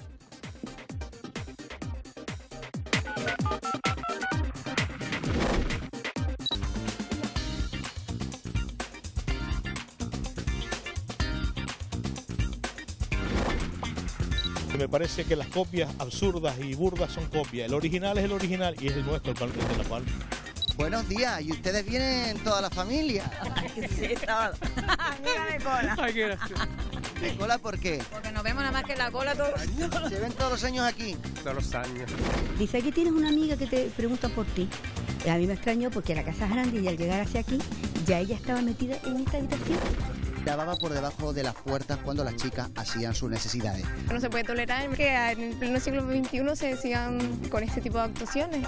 [SPEAKER 5] Me parece que las copias absurdas y burdas son copias. El original es el original y es el nuestro, el de La Palma.
[SPEAKER 6] Buenos días, ¿y ustedes vienen toda la familia?
[SPEAKER 16] Sí, todo. Mira de cola.
[SPEAKER 6] Ay, qué gracioso. ¿De cola por qué?
[SPEAKER 16] Porque nos vemos nada más que la cola todos.
[SPEAKER 6] ¿Se ven todos los años aquí?
[SPEAKER 8] Todos los años.
[SPEAKER 7] Dice, aquí tienes una amiga que te pregunta por ti. Y a mí me extrañó porque la casa es grande y al llegar hacia aquí, ya ella estaba metida en esta habitación.
[SPEAKER 6] Grababa por debajo de las puertas cuando las chicas hacían sus necesidades.
[SPEAKER 12] No se puede tolerar que en el pleno siglo veintiuno se sigan con este tipo de actuaciones.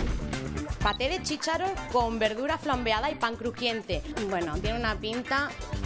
[SPEAKER 20] Paté de chícharo con verdura flambeada y pan crujiente. Bueno, tiene una pinta